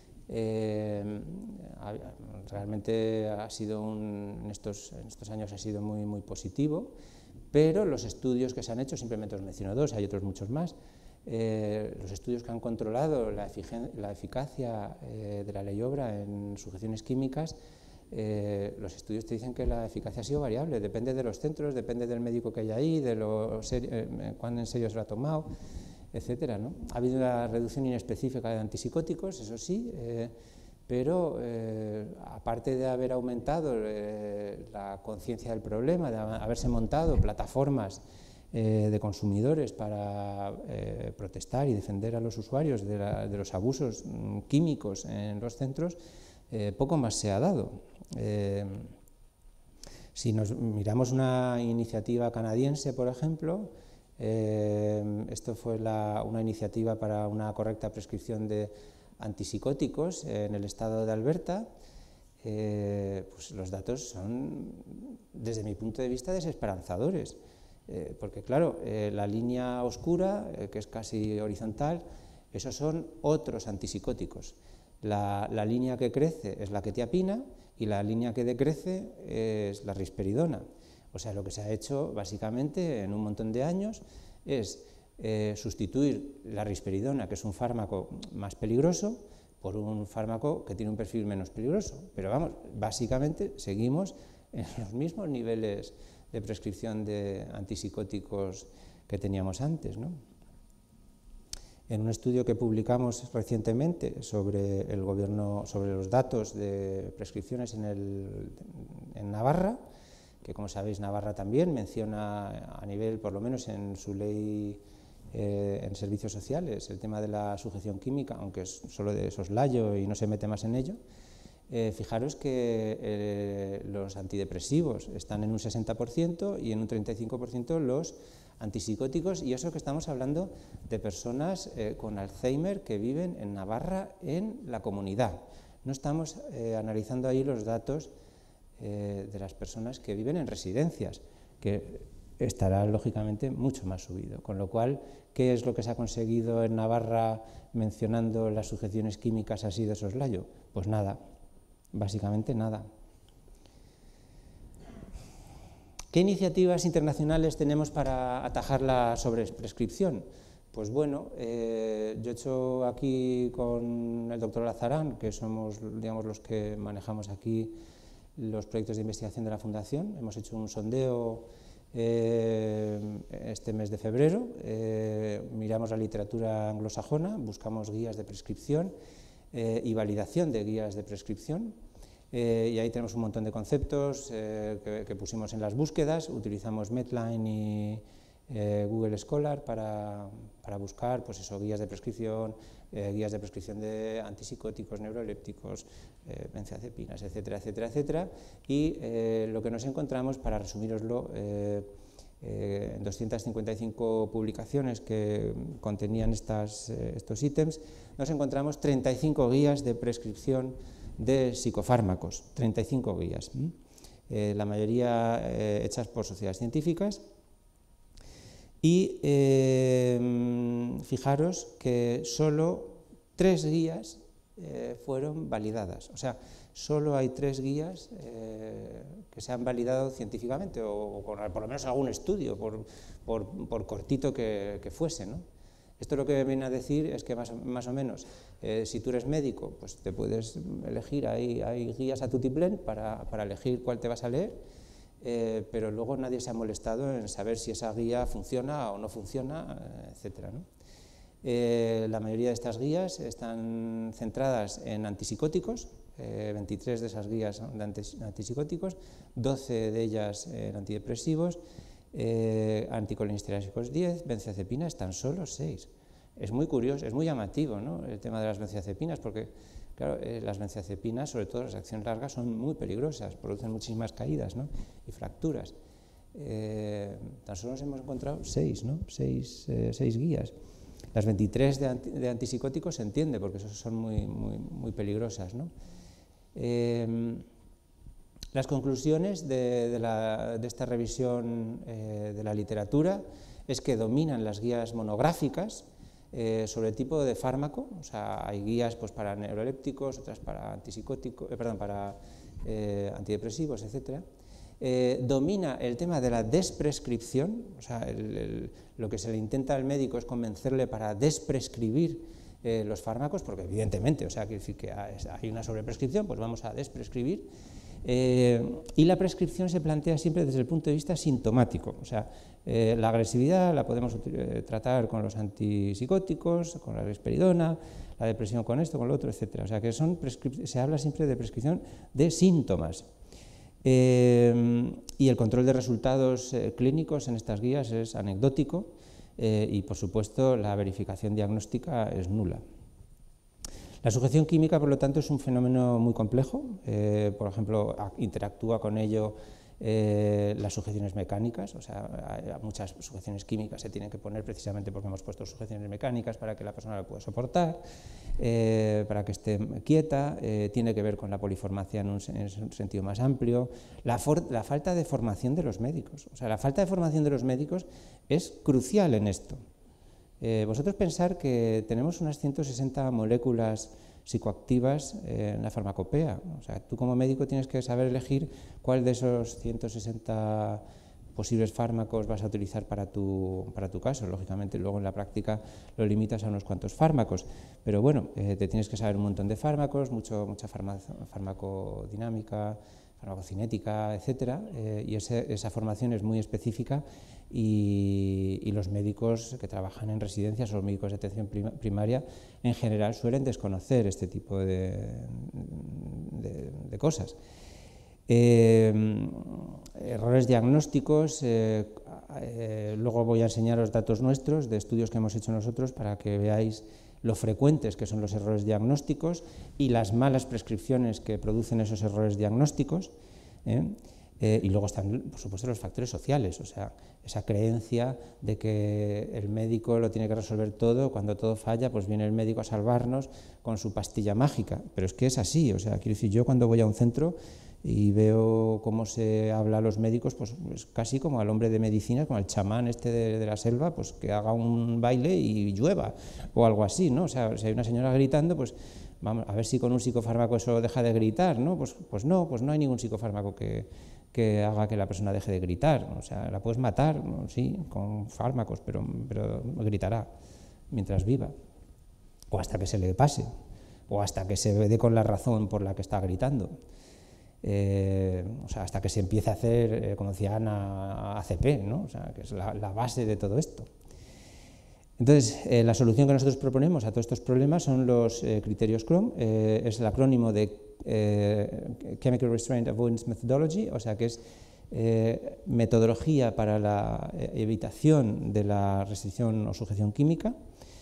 C: Realmente ha sido en estos años ha sido muy, muy positivo, pero los estudios que se han hecho, simplemente os menciono dos, hay otros muchos más, los estudios que han controlado la eficacia de la ley obra en sujeciones químicas, los estudios te dicen que la eficacia ha sido variable, depende de los centros, depende del médico que hay ahí, de cuán en serio se lo ha tomado, etcétera, ¿no? Ha habido una reducción inespecífica de antipsicóticos, eso sí, pero aparte de haber aumentado la conciencia del problema, de haberse montado plataformas de consumidores para protestar y defender a los usuarios de los abusos químicos en los centros, poco más se ha dado. Si nos miramos una iniciativa canadiense, por ejemplo, esto fue una iniciativa para una correcta prescripción de antipsicóticos en el estado de Alberta, pues los datos son, desde mi punto de vista, desesperanzadores. Porque claro, la línea oscura, que es casi horizontal, esos son otros antipsicóticos. La línea que crece es la quetiapina y la línea que decrece es la risperidona. O sea, lo que se ha hecho básicamente en un montón de años es sustituir la risperidona, que es un fármaco más peligroso, por un fármaco que tiene un perfil menos peligroso. Pero vamos, básicamente seguimos en los mismos niveles de prescripción de antipsicóticos que teníamos antes, ¿no? En un estudio que publicamos recientemente sobre el gobierno, sobre los datos de prescripciones en Navarra, que como sabéis Navarra también menciona a nivel, por lo menos en su ley en servicios sociales, el tema de la sujeción química, aunque es solo de soslayo y no se mete más en ello. Fijaros que los antidepresivos están en un 60% y en un 35% los antipsicóticos, y eso que estamos hablando de personas con Alzheimer que viven en Navarra en la comunidad. No estamos analizando ahí los datos de las personas que viven en residencias, que estará lógicamente mucho más subido. Con lo cual, ¿qué es lo que se ha conseguido en Navarra mencionando las sujeciones químicas así de soslayo? Pues nada. Básicamente nada. ¿Qué iniciativas internacionales tenemos para atajar la sobreprescripción? Pues bueno, yo he hecho aquí con el doctor Lazarán, que somos, digamos, los que manejamos aquí los proyectos de investigación de la Fundación. Hemos hecho un sondeo este mes de febrero, miramos la literatura anglosajona, buscamos guías de prescripción y validación de guías de prescripción, y ahí tenemos un montón de conceptos que pusimos en las búsquedas. Utilizamos Medline y Google Scholar para buscar, pues eso, guías de prescripción de antipsicóticos, neurolépticos, benzodiazepinas, etcétera, etcétera, etcétera. Y lo que nos encontramos, para resumíroslo, en 255 publicaciones que contenían estos ítems, nos encontramos 35 guías de prescripción de psicofármacos, 35 guías, la mayoría hechas por sociedades científicas. Y fijaros que solo 3 guías fueron validadas, o sea, solo hay 3 guías que se han validado científicamente, o con por lo menos algún estudio, por cortito que fuese, ¿no? Esto lo que viene a decir es que más o menos, si tú eres médico, pues te puedes elegir, hay guías a tutiplén para elegir cuál te vas a leer, pero luego nadie se ha molestado en saber si esa guía funciona o no funciona, etcétera, ¿no? La mayoría de estas guías están centradas en antipsicóticos, 23 de esas guías son de antipsicóticos, 12 de ellas en antidepresivos, anticolinestéricos 10, benzodiazepinas tan solo 6. Es muy curioso, es muy llamativo, ¿no?, el tema de las benzodiazepinas, porque claro, las benzodiazepinas, sobre todo las de acción larga, son muy peligrosas, producen muchísimas caídas, ¿no?, y fracturas. Tan solo nos hemos encontrado 6, ¿no?, 6 guías. Las 23 de antipsicóticos se entiende, porque esas son muy peligrosas, ¿no? Las conclusiones de esta revisión de la literatura es que dominan las guías monográficas sobre el tipo de fármaco, o sea, hay guías pues, para neurolépticos, otras para para antidepresivos, etc. Domina el tema de la desprescripción, o sea, lo que se le intenta al médico es convencerle para desprescribir los fármacos, porque evidentemente, o sea, quiere decir que hay una sobreprescripción, pues vamos a desprescribir. Y la prescripción se plantea siempre desde el punto de vista sintomático, o sea, la agresividad la podemos tratar con los antipsicóticos, con la risperidona, la depresión con esto, con lo otro, etc. O sea, que se habla siempre de prescripción de síntomas. Y el control de resultados clínicos en estas guías es anecdótico y, por supuesto, la verificación diagnóstica es nula. La sujeción química, por lo tanto, es un fenómeno muy complejo. Por ejemplo, interactúa con ello las sujeciones mecánicas, o sea, muchas sujeciones químicas se tienen que poner precisamente porque hemos puesto sujeciones mecánicas para que la persona lo pueda soportar, para que esté quieta, tiene que ver con la poliformacia en un sentido más amplio, la falta de formación de los médicos, o sea, la falta de formación de los médicos es crucial en esto. Vosotros pensar que tenemos unas 160 moléculas psicoactivas en la farmacopea, o sea, tú como médico tienes que saber elegir cuál de esos 160 posibles fármacos vas a utilizar para tu caso. Lógicamente luego en la práctica lo limitas a unos cuantos fármacos, pero bueno, te tienes que saber un montón de fármacos, mucha farmacodinámica, farmacocinética, etcétera, y esa formación es muy específica y los médicos que trabajan en residencias o los médicos de atención primaria en general suelen desconocer este tipo de cosas. Errores diagnósticos, luego voy a enseñaros datos nuestros de estudios que hemos hecho nosotros para que veáis lo frecuentes que son los errores diagnósticos y las malas prescripciones que producen esos errores diagnósticos. Y luego están, por supuesto, los factores sociales, o sea, esa creencia de que el médico lo tiene que resolver todo, cuando todo falla, pues viene el médico a salvarnos con su pastilla mágica, pero es que es así, o sea, quiero decir, yo cuando voy a un centro y veo cómo se habla a los médicos, pues es casi como al hombre de medicina, como al chamán este de la selva, pues que haga un baile y llueva, o algo así, ¿no? O sea, si hay una señora gritando, pues vamos a ver si con un psicofármaco eso deja de gritar, ¿no? Pues no hay ningún psicofármaco que haga que la persona deje de gritar, o sea, la puedes matar, sí, con fármacos, pero gritará. mientras viva, o hasta que se le pase, o hasta que se dé con la razón por la que está gritando. O sea, hasta que se empiece a hacer, como decía Ana, ACP, ¿no? O sea, que es la base de todo esto. Entonces, la solución que nosotros proponemos a todos estos problemas son los criterios CROM, es el acrónimo de Chemical Restraint Avoidance Methodology, o sea que es metodología para la evitación de la restricción o sujeción química.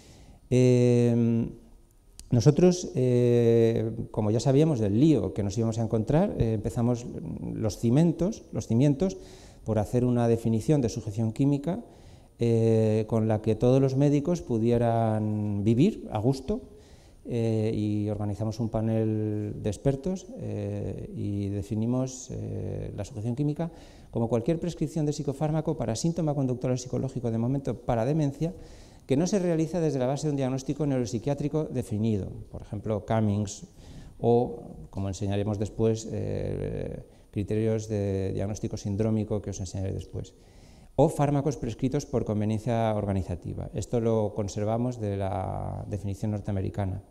C: Nosotros, como ya sabíamos del lío que nos íbamos a encontrar, empezamos los cimientos por hacer una definición de sujeción química con la que todos los médicos pudieran vivir a gusto, y organizamos un panel de expertos y definimos la sujeción química como cualquier prescripción de psicofármaco para síntoma conductual o psicológico, de momento para demencia, que no se realiza desde la base de un diagnóstico neuropsiquiátrico definido, por ejemplo, Cummings, o, como enseñaremos después, criterios de diagnóstico sindrómico que os enseñaré después, o fármacos prescritos por conveniencia organizativa. Esto lo conservamos de la definición norteamericana.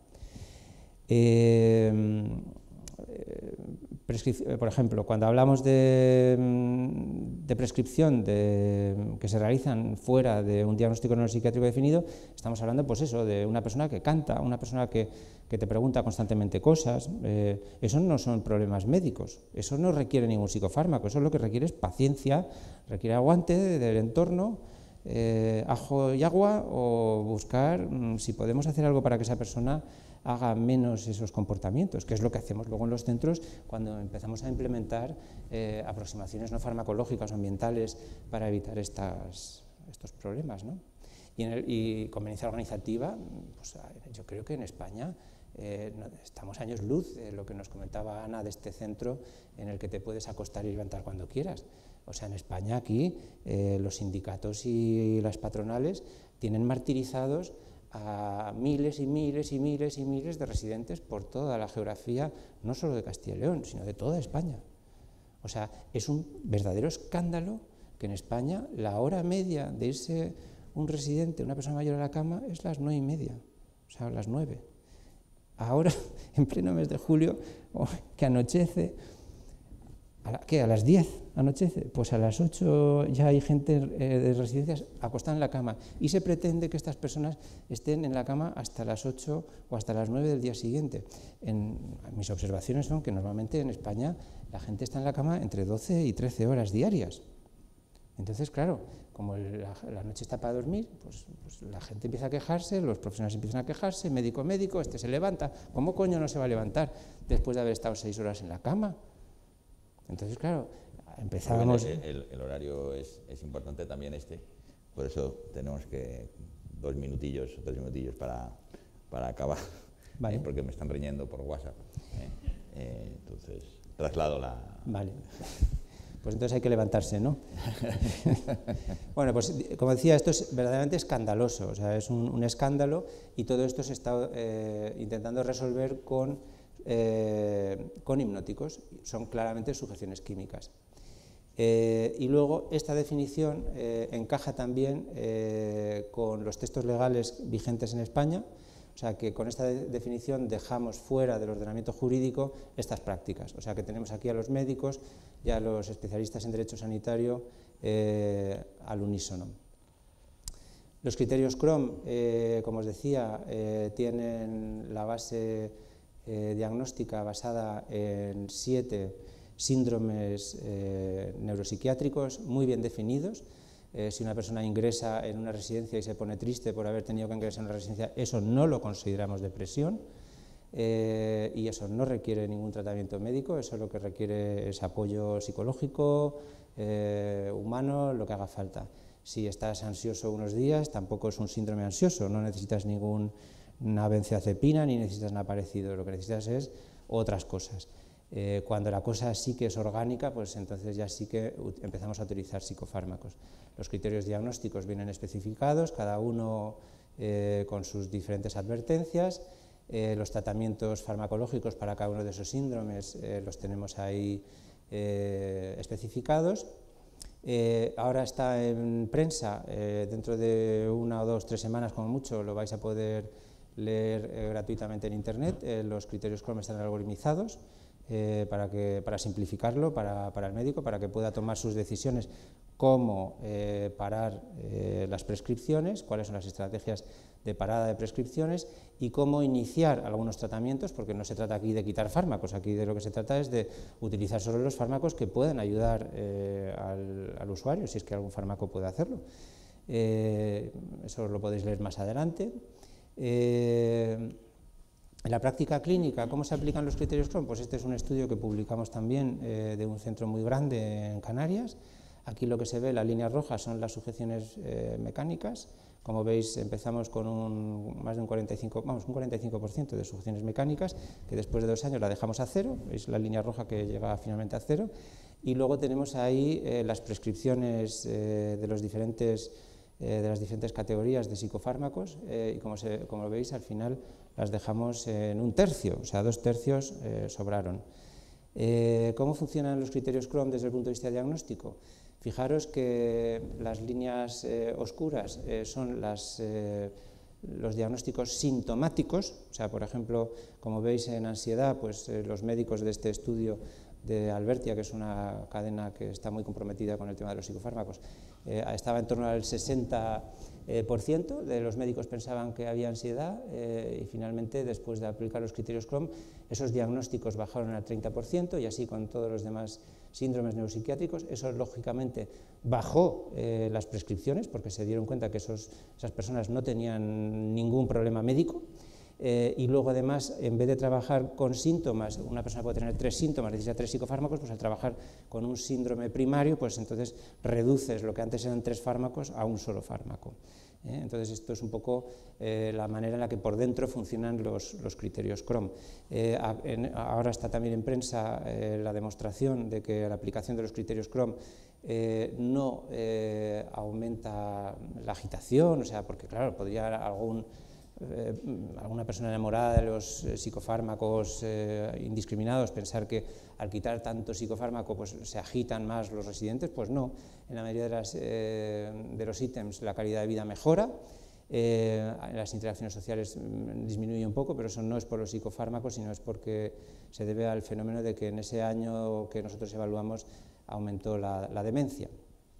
C: Por ejemplo, cuando hablamos de prescripción que se realizan fuera de un diagnóstico neuropsiquiátrico definido, estamos hablando, pues eso, de una persona que canta, una persona que te pregunta constantemente cosas. Eso no son problemas médicos, eso no requiere ningún psicofármaco, eso lo que requiere es paciencia, requiere aguante del entorno, ajo y agua, o buscar si podemos hacer algo para que esa persona haga menos esos comportamientos, que es lo que hacemos luego en los centros cuando empezamos a implementar aproximaciones no farmacológicas o ambientales para evitar estos problemas, ¿no? Y conveniencia organizativa, pues yo creo que en España estamos años luz, lo que nos comentaba Ana de este centro en el que te puedes acostar y levantar cuando quieras. O sea, en España aquí los sindicatos y las patronales tienen martirizados a miles y miles y miles y miles de residentes por toda la geografía, no solo de Castilla y León, sino de toda España. O sea, es un verdadero escándalo que en España la hora media de irse un residente, una persona mayor a la cama, es las 9:30, o sea, las 9. Ahora, en pleno mes de julio, que anochece, ¿qué? ¿A las 10 anochece? Pues a las 8 ya hay gente de residencias acostada en la cama, y se pretende que estas personas estén en la cama hasta las 8 o hasta las 9 del día siguiente. Mis observaciones son que normalmente en España la gente está en la cama entre 12 y 13 horas diarias. Entonces, claro, como la noche está para dormir, pues la gente empieza a quejarse, los profesionales empiezan a quejarse, médico, este se levanta. ¿Cómo coño no se va a levantar después de haber estado 6 horas en la cama? Entonces, claro, empezábamos...
A: El horario es importante también por eso tenemos que 2 minutillos para acabar,
C: vale.
A: Porque me están riñendo por WhatsApp. Entonces, traslado la...
C: Vale. Pues entonces hay que levantarse, ¿no? Bueno, pues como decía, esto es verdaderamente escandaloso, o sea, es un escándalo, y todo esto se está intentando resolver con hipnóticos, son claramente sujeciones químicas. Y luego esta definición encaja también con los textos legales vigentes en España, o sea que con esta definición dejamos fuera del ordenamiento jurídico estas prácticas, o sea que tenemos aquí a los médicos y a los especialistas en derecho sanitario al unísono. Los criterios CROM, como os decía, tienen la base diagnóstica basada en 7 síndromes neuropsiquiátricos muy bien definidos. Si una persona ingresa en una residencia y se pone triste por haber tenido que ingresar en una residencia, eso no lo consideramos depresión, y eso no requiere ningún tratamiento médico, eso lo que requiere es apoyo psicológico, humano, lo que haga falta. Si estás ansioso unos días, tampoco es un síndrome ansioso, no necesitas ninguna benzodiazepina ni necesitas nada parecido, lo que necesitas es otras cosas. Cuando la cosa sí que es orgánica, pues entonces ya sí que empezamos a utilizar psicofármacos. Los criterios diagnósticos vienen especificados, cada uno con sus diferentes advertencias. Los tratamientos farmacológicos para cada uno de esos síndromes los tenemos ahí especificados. Ahora está en prensa, dentro de 1 o 2, 3 semanas como mucho lo vais a poder leer gratuitamente en internet. Los criterios Chrome están algoritmizados para simplificarlo para el médico, para que pueda tomar sus decisiones, cómo parar las prescripciones, cuáles son las estrategias de parada de prescripciones y cómo iniciar algunos tratamientos, porque no se trata aquí de quitar fármacos, aquí de lo que se trata es de utilizar solo los fármacos que puedan ayudar al usuario, si es que algún fármaco puede hacerlo. Eso lo podéis leer más adelante. En la práctica clínica, ¿cómo se aplican los criterios Chrome? Pues este es un estudio que publicamos también de un centro muy grande en Canarias. Aquí lo que se ve, la línea roja, son las sujeciones mecánicas. Como veis, empezamos con más de un 45% de sujeciones mecánicas, que después de 2 años la dejamos a 0, veis la línea roja que llega finalmente a 0, y luego tenemos ahí las prescripciones de las diferentes categorías de psicofármacos, y como veis, al final las dejamos en 1/3, o sea, 2/3 sobraron. ¿Cómo funcionan los criterios Chrome desde el punto de vista diagnóstico? Fijaros que las líneas oscuras son los diagnósticos sintomáticos, o sea, por ejemplo, como veis en ansiedad, pues los médicos de este estudio de Albertia, que es una cadena que está muy comprometida con el tema de los psicofármacos, estaba en torno al 60% de los médicos pensaban que había ansiedad, y finalmente, después de aplicar los criterios Chrome, esos diagnósticos bajaron al 30%, y así con todos los demás síndromes neuropsiquiátricos. Eso, lógicamente, bajó las prescripciones, porque se dieron cuenta que esas personas no tenían ningún problema médico. Y luego, además, en vez de trabajar con síntomas, una persona puede tener 3 síntomas, necesita 3 psicofármacos, pues al trabajar con un síndrome primario, pues entonces reduces lo que antes eran 3 fármacos a un solo fármaco. Entonces, esto es un poco la manera en la que por dentro funcionan los criterios Chrome. Ahora está también en prensa la demostración de que la aplicación de los criterios Chrome no aumenta la agitación, o sea, porque claro, podría alguna persona enamorada de los psicofármacos indiscriminados pensar que al quitar tanto psicofármaco pues se agitan más los residentes. Pues no, en la mayoría de los ítems la calidad de vida mejora, las interacciones sociales disminuyen un poco, pero eso no es por los psicofármacos, sino es porque se debe al fenómeno de que en ese año que nosotros evaluamos aumentó la demencia.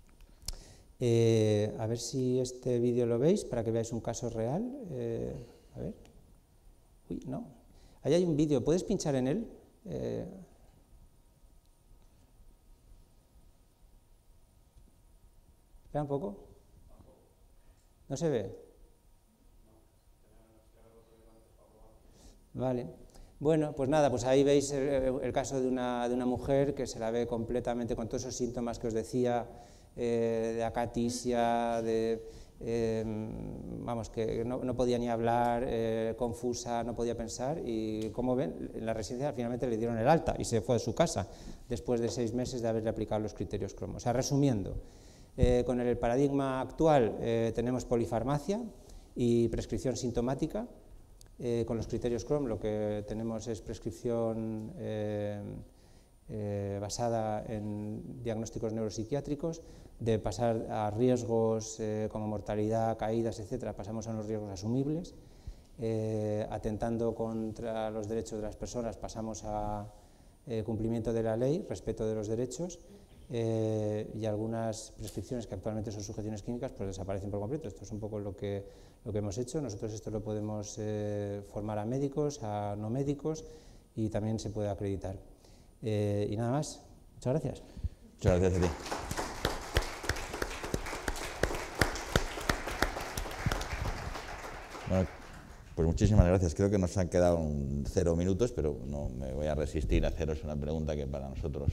C: A ver si este vídeo lo veis, para que veáis un caso real. A ver. Uy, no. Ahí hay un vídeo, ¿puedes pinchar en él? Espera un poco. ¿No se ve? Vale. Bueno, pues nada, pues ahí veis el caso de una mujer que se la ve completamente con todos esos síntomas que os decía, de acatisia, vamos, que no podía ni hablar, confusa, no podía pensar, y como ven, en la residencia finalmente le dieron el alta y se fue a su casa después de 6 meses de haberle aplicado los criterios Chrome. O sea, resumiendo, con el paradigma actual tenemos polifarmacia y prescripción sintomática. Con los criterios Chrome lo que tenemos es prescripción basada en diagnósticos neuropsiquiátricos. De pasar a riesgos como mortalidad, caídas, etcétera, pasamos a unos riesgos asumibles. Atentando contra los derechos de las personas, pasamos a cumplimiento de la ley, respeto de los derechos, y algunas prescripciones que actualmente son sujeciones clínicas pues desaparecen por completo. Esto es un poco lo que hemos hecho. Nosotros esto lo podemos formar a médicos, a no médicos, y también se puede acreditar. Y nada más. Muchas gracias.
A: Muchas gracias a ti. Bueno, pues muchísimas gracias. Creo que nos han quedado 0 minutos, pero no me voy a resistir a haceros una pregunta que para nosotros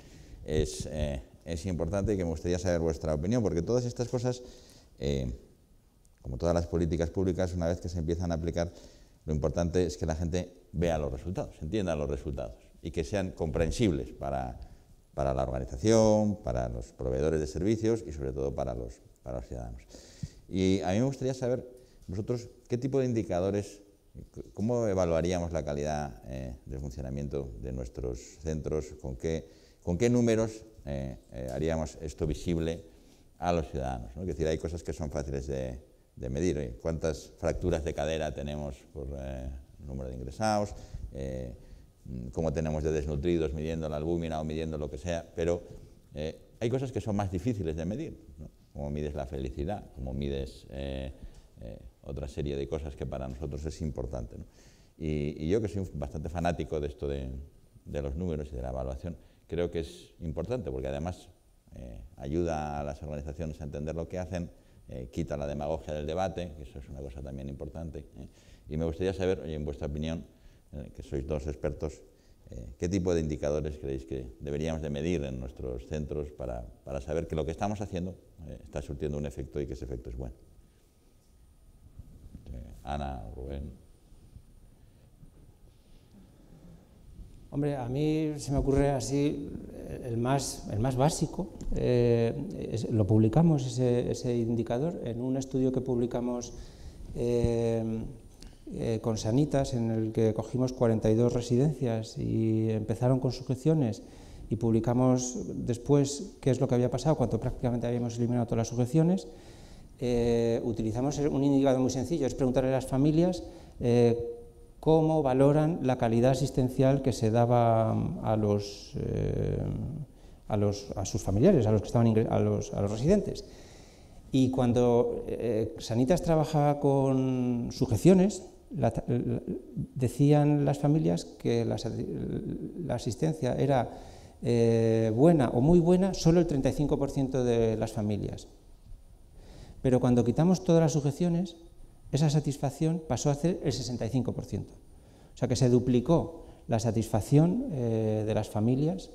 A: es importante y que me gustaría saber vuestra opinión, porque todas estas cosas, como todas las políticas públicas, una vez que se empiezan a aplicar, lo importante es que la gente vea los resultados, entienda los resultados y que sean comprensibles para la organización, para los proveedores de servicios y sobre todo para los ciudadanos. Y a mí me gustaría saber, vosotros, ¿qué tipo de indicadores, cómo evaluaríamos la calidad del funcionamiento de nuestros centros, con qué números haríamos esto visible a los ciudadanos, ¿no? Es decir, hay cosas que son fáciles de medir. ¿Cuántas fracturas de cadera tenemos por número de ingresados? Cómo tenemos de desnutridos midiendo la albúmina o midiendo lo que sea, pero hay cosas que son más difíciles de medir, ¿no? Cómo mides la felicidad, cómo mides otra serie de cosas que para nosotros es importante, ¿no? Y yo, que soy bastante fanático de esto de los números y de la evaluación, creo que es importante porque además ayuda a las organizaciones a entender lo que hacen, quita la demagogia del debate, que eso es una cosa también importante, y me gustaría saber, oye, en vuestra opinión, que sois dos expertos, ¿qué tipo de indicadores creéis que deberíamos de medir en nuestros centros para saber que lo que estamos haciendo está surtiendo un efecto y que ese efecto es bueno? Ana, Rubén.
C: Hombre, a mí se me ocurre así el más básico. Lo publicamos, ese indicador, en un estudio que publicamos con Sanitas, en el que cogimos 42 residencias y empezaron con sujeciones, y publicamos después qué es lo que había pasado cuando prácticamente habíamos eliminado todas las sujeciones. Utilizamos un indicador muy sencillo, es preguntarle a las familias cómo valoran la calidad asistencial que se daba a sus familiares, a los que estaban a los residentes. Y cuando Sanitas trabaja con sujeciones, decían las familias que la asistencia era buena o muy buena solo el 35% de las familias. Pero cuando quitamos todas las sujeciones, esa satisfacción pasó a ser el 65%. O sea que se duplicó la satisfacción de las familias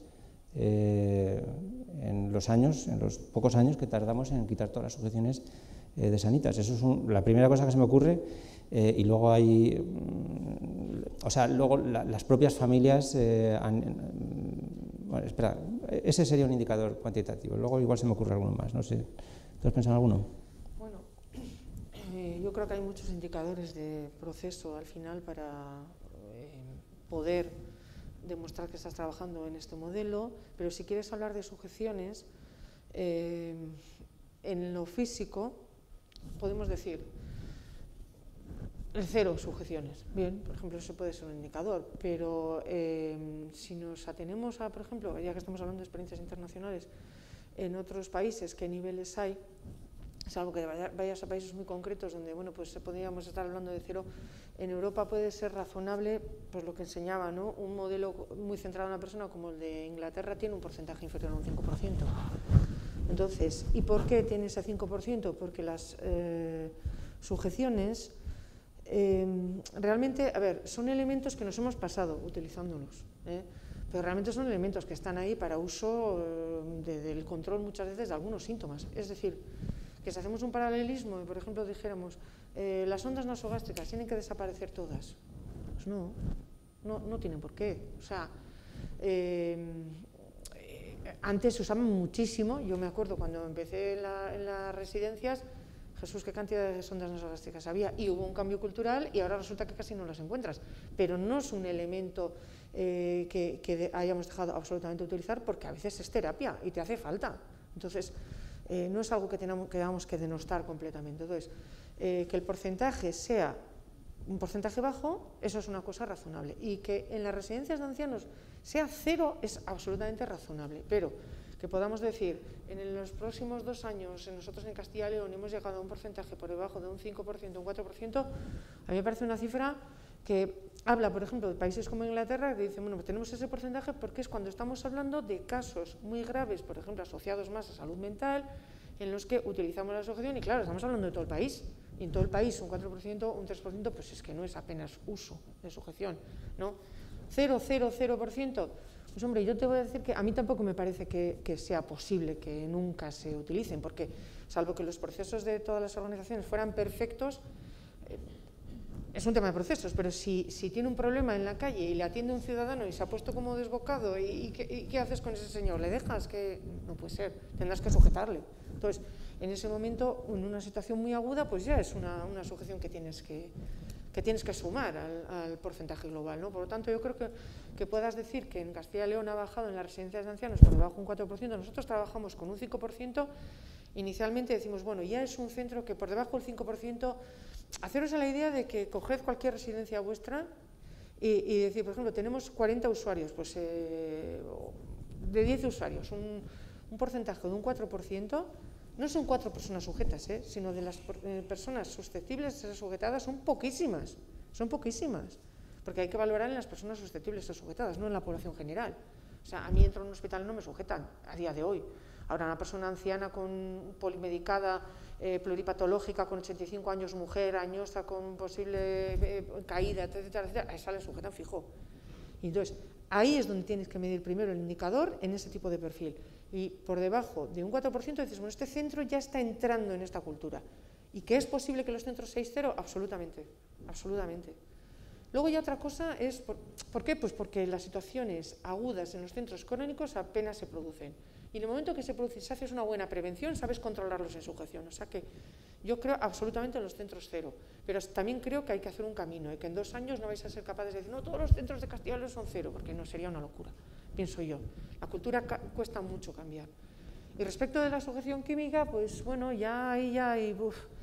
C: en los pocos años que tardamos en quitar todas las sujeciones de Sanitas. Eso es la primera cosa que se me ocurre, y luego hay, luego las propias familias bueno, espera, ese sería un indicador cuantitativo. Luego igual se me ocurre alguno más, no sé. ¿Tú has pensado en alguno?
B: Bueno, yo creo que hay muchos indicadores de proceso al final para poder demostrar que estás trabajando en este modelo, pero si quieres hablar de sujeciones, en lo físico podemos decir el 0 sujeciones. Bien, por ejemplo, eso puede ser un indicador, pero si nos atenemos a, por ejemplo, ya que estamos hablando de experiencias internacionales, en otros países, ¿qué niveles hay? Salvo que vayas a países muy concretos donde, bueno, pues podríamos estar hablando de 0. En Europa puede ser razonable, pues lo que enseñaba, ¿no? Un modelo muy centrado en la persona como el de Inglaterra tiene un porcentaje inferior a un 5%. Entonces, ¿y por qué tiene ese 5%? Porque las sujeciones realmente, a ver, son elementos que nos hemos pasado utilizándolos, pero realmente son elementos que están ahí para uso del control muchas veces de algunos síntomas. Es decir, que si hacemos un paralelismo y, por ejemplo, dijéramos las ondas nasogástricas tienen que desaparecer todas, pues no tienen por qué. O sea, antes se usaban muchísimo. Yo me acuerdo cuando empecé en las residencias, Jesús, qué cantidad de sondas nasogástricas había, y hubo un cambio cultural y ahora resulta que casi no las encuentras, pero no es un elemento que hayamos dejado absolutamente de utilizar, porque a veces es terapia y te hace falta. Entonces, no es algo que tengamos que denostar completamente. Entonces, que el porcentaje sea un porcentaje bajo, eso es una cosa razonable, y que en las residencias de ancianos sea 0 es absolutamente razonable, pero que podamos decir, en los próximos 2 años, nosotros en Castilla y León hemos llegado a un porcentaje por debajo de un 5%, un 4%, a mí me parece una cifra que habla, por ejemplo, de países como Inglaterra, que dicen, bueno, pues tenemos ese porcentaje porque es cuando estamos hablando de casos muy graves, por ejemplo, asociados más a salud mental, en los que utilizamos la sujeción, y claro, estamos hablando de todo el país, y en todo el país un 4%, un 3%, pues es que no es apenas uso de sujeción, ¿no? 0,000%, pues hombre, yo te voy a decir que a mí tampoco me parece que sea posible que nunca se utilicen, porque salvo que los procesos de todas las organizaciones fueran perfectos, es un tema de procesos, pero si tiene un problema en la calle y le atiende un ciudadano y se ha puesto como desbocado, ¿y qué haces con ese señor? ¿Le dejas? Que no puede ser, tendrás que sujetarle. Entonces, en ese momento, en una situación muy aguda, pues ya es una sujeción que tienes que que tienes que sumar al porcentaje global, ¿no? Por lo tanto, yo creo que puedas decir que en Castilla y León ha bajado en las residencias de ancianos por debajo de un 4%, nosotros trabajamos con un 5%, inicialmente decimos, bueno, ya es un centro que por debajo del 5%, haceros a la idea de que coged cualquier residencia vuestra y decir, por ejemplo, tenemos 40 usuarios, pues de 10 usuarios, un porcentaje de un 4%, no son 4 personas sujetas, sino de las personas susceptibles de ser sujetadas son poquísimas, porque hay que valorar en las personas susceptibles de ser sujetadas, no en la población general. O sea, a mí entro en un hospital no me sujetan a día de hoy. Ahora, una persona anciana polimedicada, pluripatológica, con 85 años, mujer, añosa, con posible caída, etcétera, etcétera, a esa le sujetan fijo. Y entonces, ahí es donde tienes que medir primero el indicador en ese tipo de perfil. Y por debajo de un 4% dices, bueno, este centro ya está entrando en esta cultura. ¿Y que es posible que los centros 6.0? Absolutamente, absolutamente. Luego ya otra cosa es, ¿por qué? Pues porque las situaciones agudas en los centros crónicos apenas se producen. Y en el momento que se produce, si haces una buena prevención, sabes controlarlos en sujeción. O sea que yo creo absolutamente en los centros 0, pero también creo que hay que hacer un camino y que en 2 años no vais a ser capaces de decir, no, todos los centros de Castilla y León son 0, porque no, sería una locura, pienso yo. La cultura cuesta mucho cambiar. Y respecto de la sujeción química, pues bueno, ya hay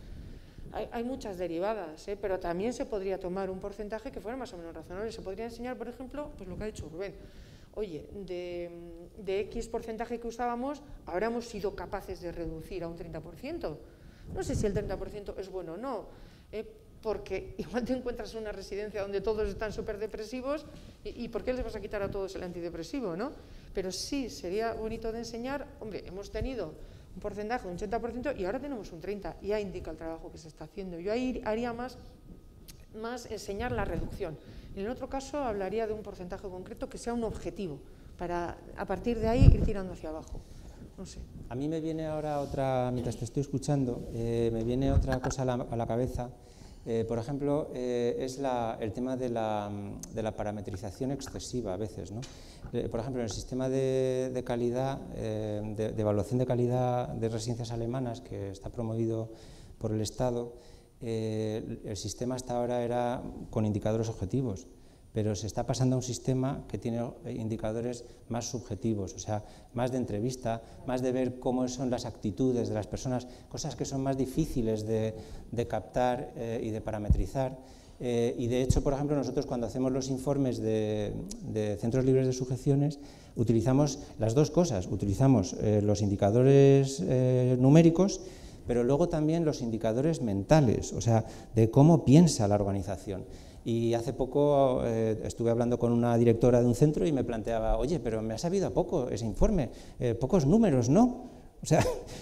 B: muchas derivadas, pero también se podría tomar un porcentaje que fuera más o menos razonable. Se podría enseñar, por ejemplo, pues lo que ha dicho Rubén. Oye, de X porcentaje que usábamos, habríamos sido capaces de reducir a un 30%. No sé si el 30% es bueno o no, porque igual te encuentras en una residencia donde todos están súper depresivos y ¿por qué les vas a quitar a todos el antidepresivo, no? Pero sí, sería bonito de enseñar, hombre, hemos tenido un porcentaje de un 80% y ahora tenemos un 30%, y ya indica el trabajo que se está haciendo. Yo ahí haría más enseñar la reducción. En el otro caso hablaría de un porcentaje concreto que sea un objetivo, para a partir de ahí ir tirando hacia abajo. No sé.
C: A mí me viene ahora otra, mientras te estoy escuchando, me viene otra cosa a la cabeza. Por ejemplo, es el tema de la parametrización excesiva a veces, ¿no? Por ejemplo, en el sistema de calidad, de evaluación de calidad de residencias alemanas, que está promovido por el Estado, el sistema hasta ahora era con indicadores objetivos, pero se está pasando a un sistema que tiene indicadores más subjetivos, o sea, más de entrevista, más de ver cómo son las actitudes de las personas, cosas que son más difíciles de captar y de parametrizar. Y de hecho, por ejemplo, nosotros cuando hacemos los informes de centros libres de sujeciones, utilizamos las dos cosas, utilizamos los indicadores numéricos, pero luego también los indicadores mentales, o sea, de cómo piensa la organización. Y hace poco estuve hablando con una directora de un centro y me planteaba, oye, pero me ha sabido a poco ese informe, pocos números, ¿no? O sea,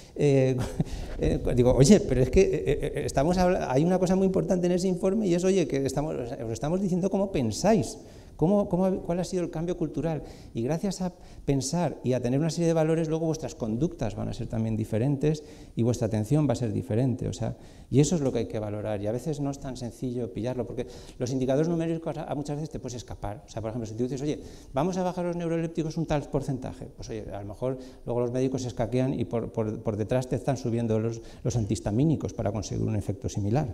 C: digo, oye, pero es que hay una cosa muy importante en ese informe y es, oye, que os estamos diciendo cómo pensáis. ¿Cuál ha sido el cambio cultural? Y gracias a pensar y a tener una serie de valores, luego vuestras conductas van a ser también diferentes y vuestra atención va a ser diferente. O sea, y eso es lo que hay que valorar. Y a veces no es tan sencillo pillarlo, porque los indicadores numéricos muchas veces te puedes escapar. O sea, por ejemplo, si tú dices, oye, vamos a bajar los neurolépticos un tal porcentaje, pues oye, a lo mejor luego los médicos se escaquean y por detrás te están subiendo los antihistamínicos para conseguir un efecto similar.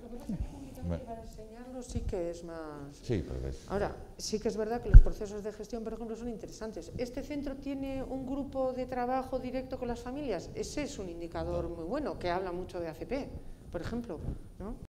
B: Para enseñarlo sí que es más...
A: Sí, porque
B: Ahora, sí que es verdad que los procesos de gestión, por ejemplo, son interesantes. ¿Este centro tiene un grupo de trabajo directo con las familias? Ese es un indicador muy bueno, que habla mucho de ACP, por ejemplo, ¿no?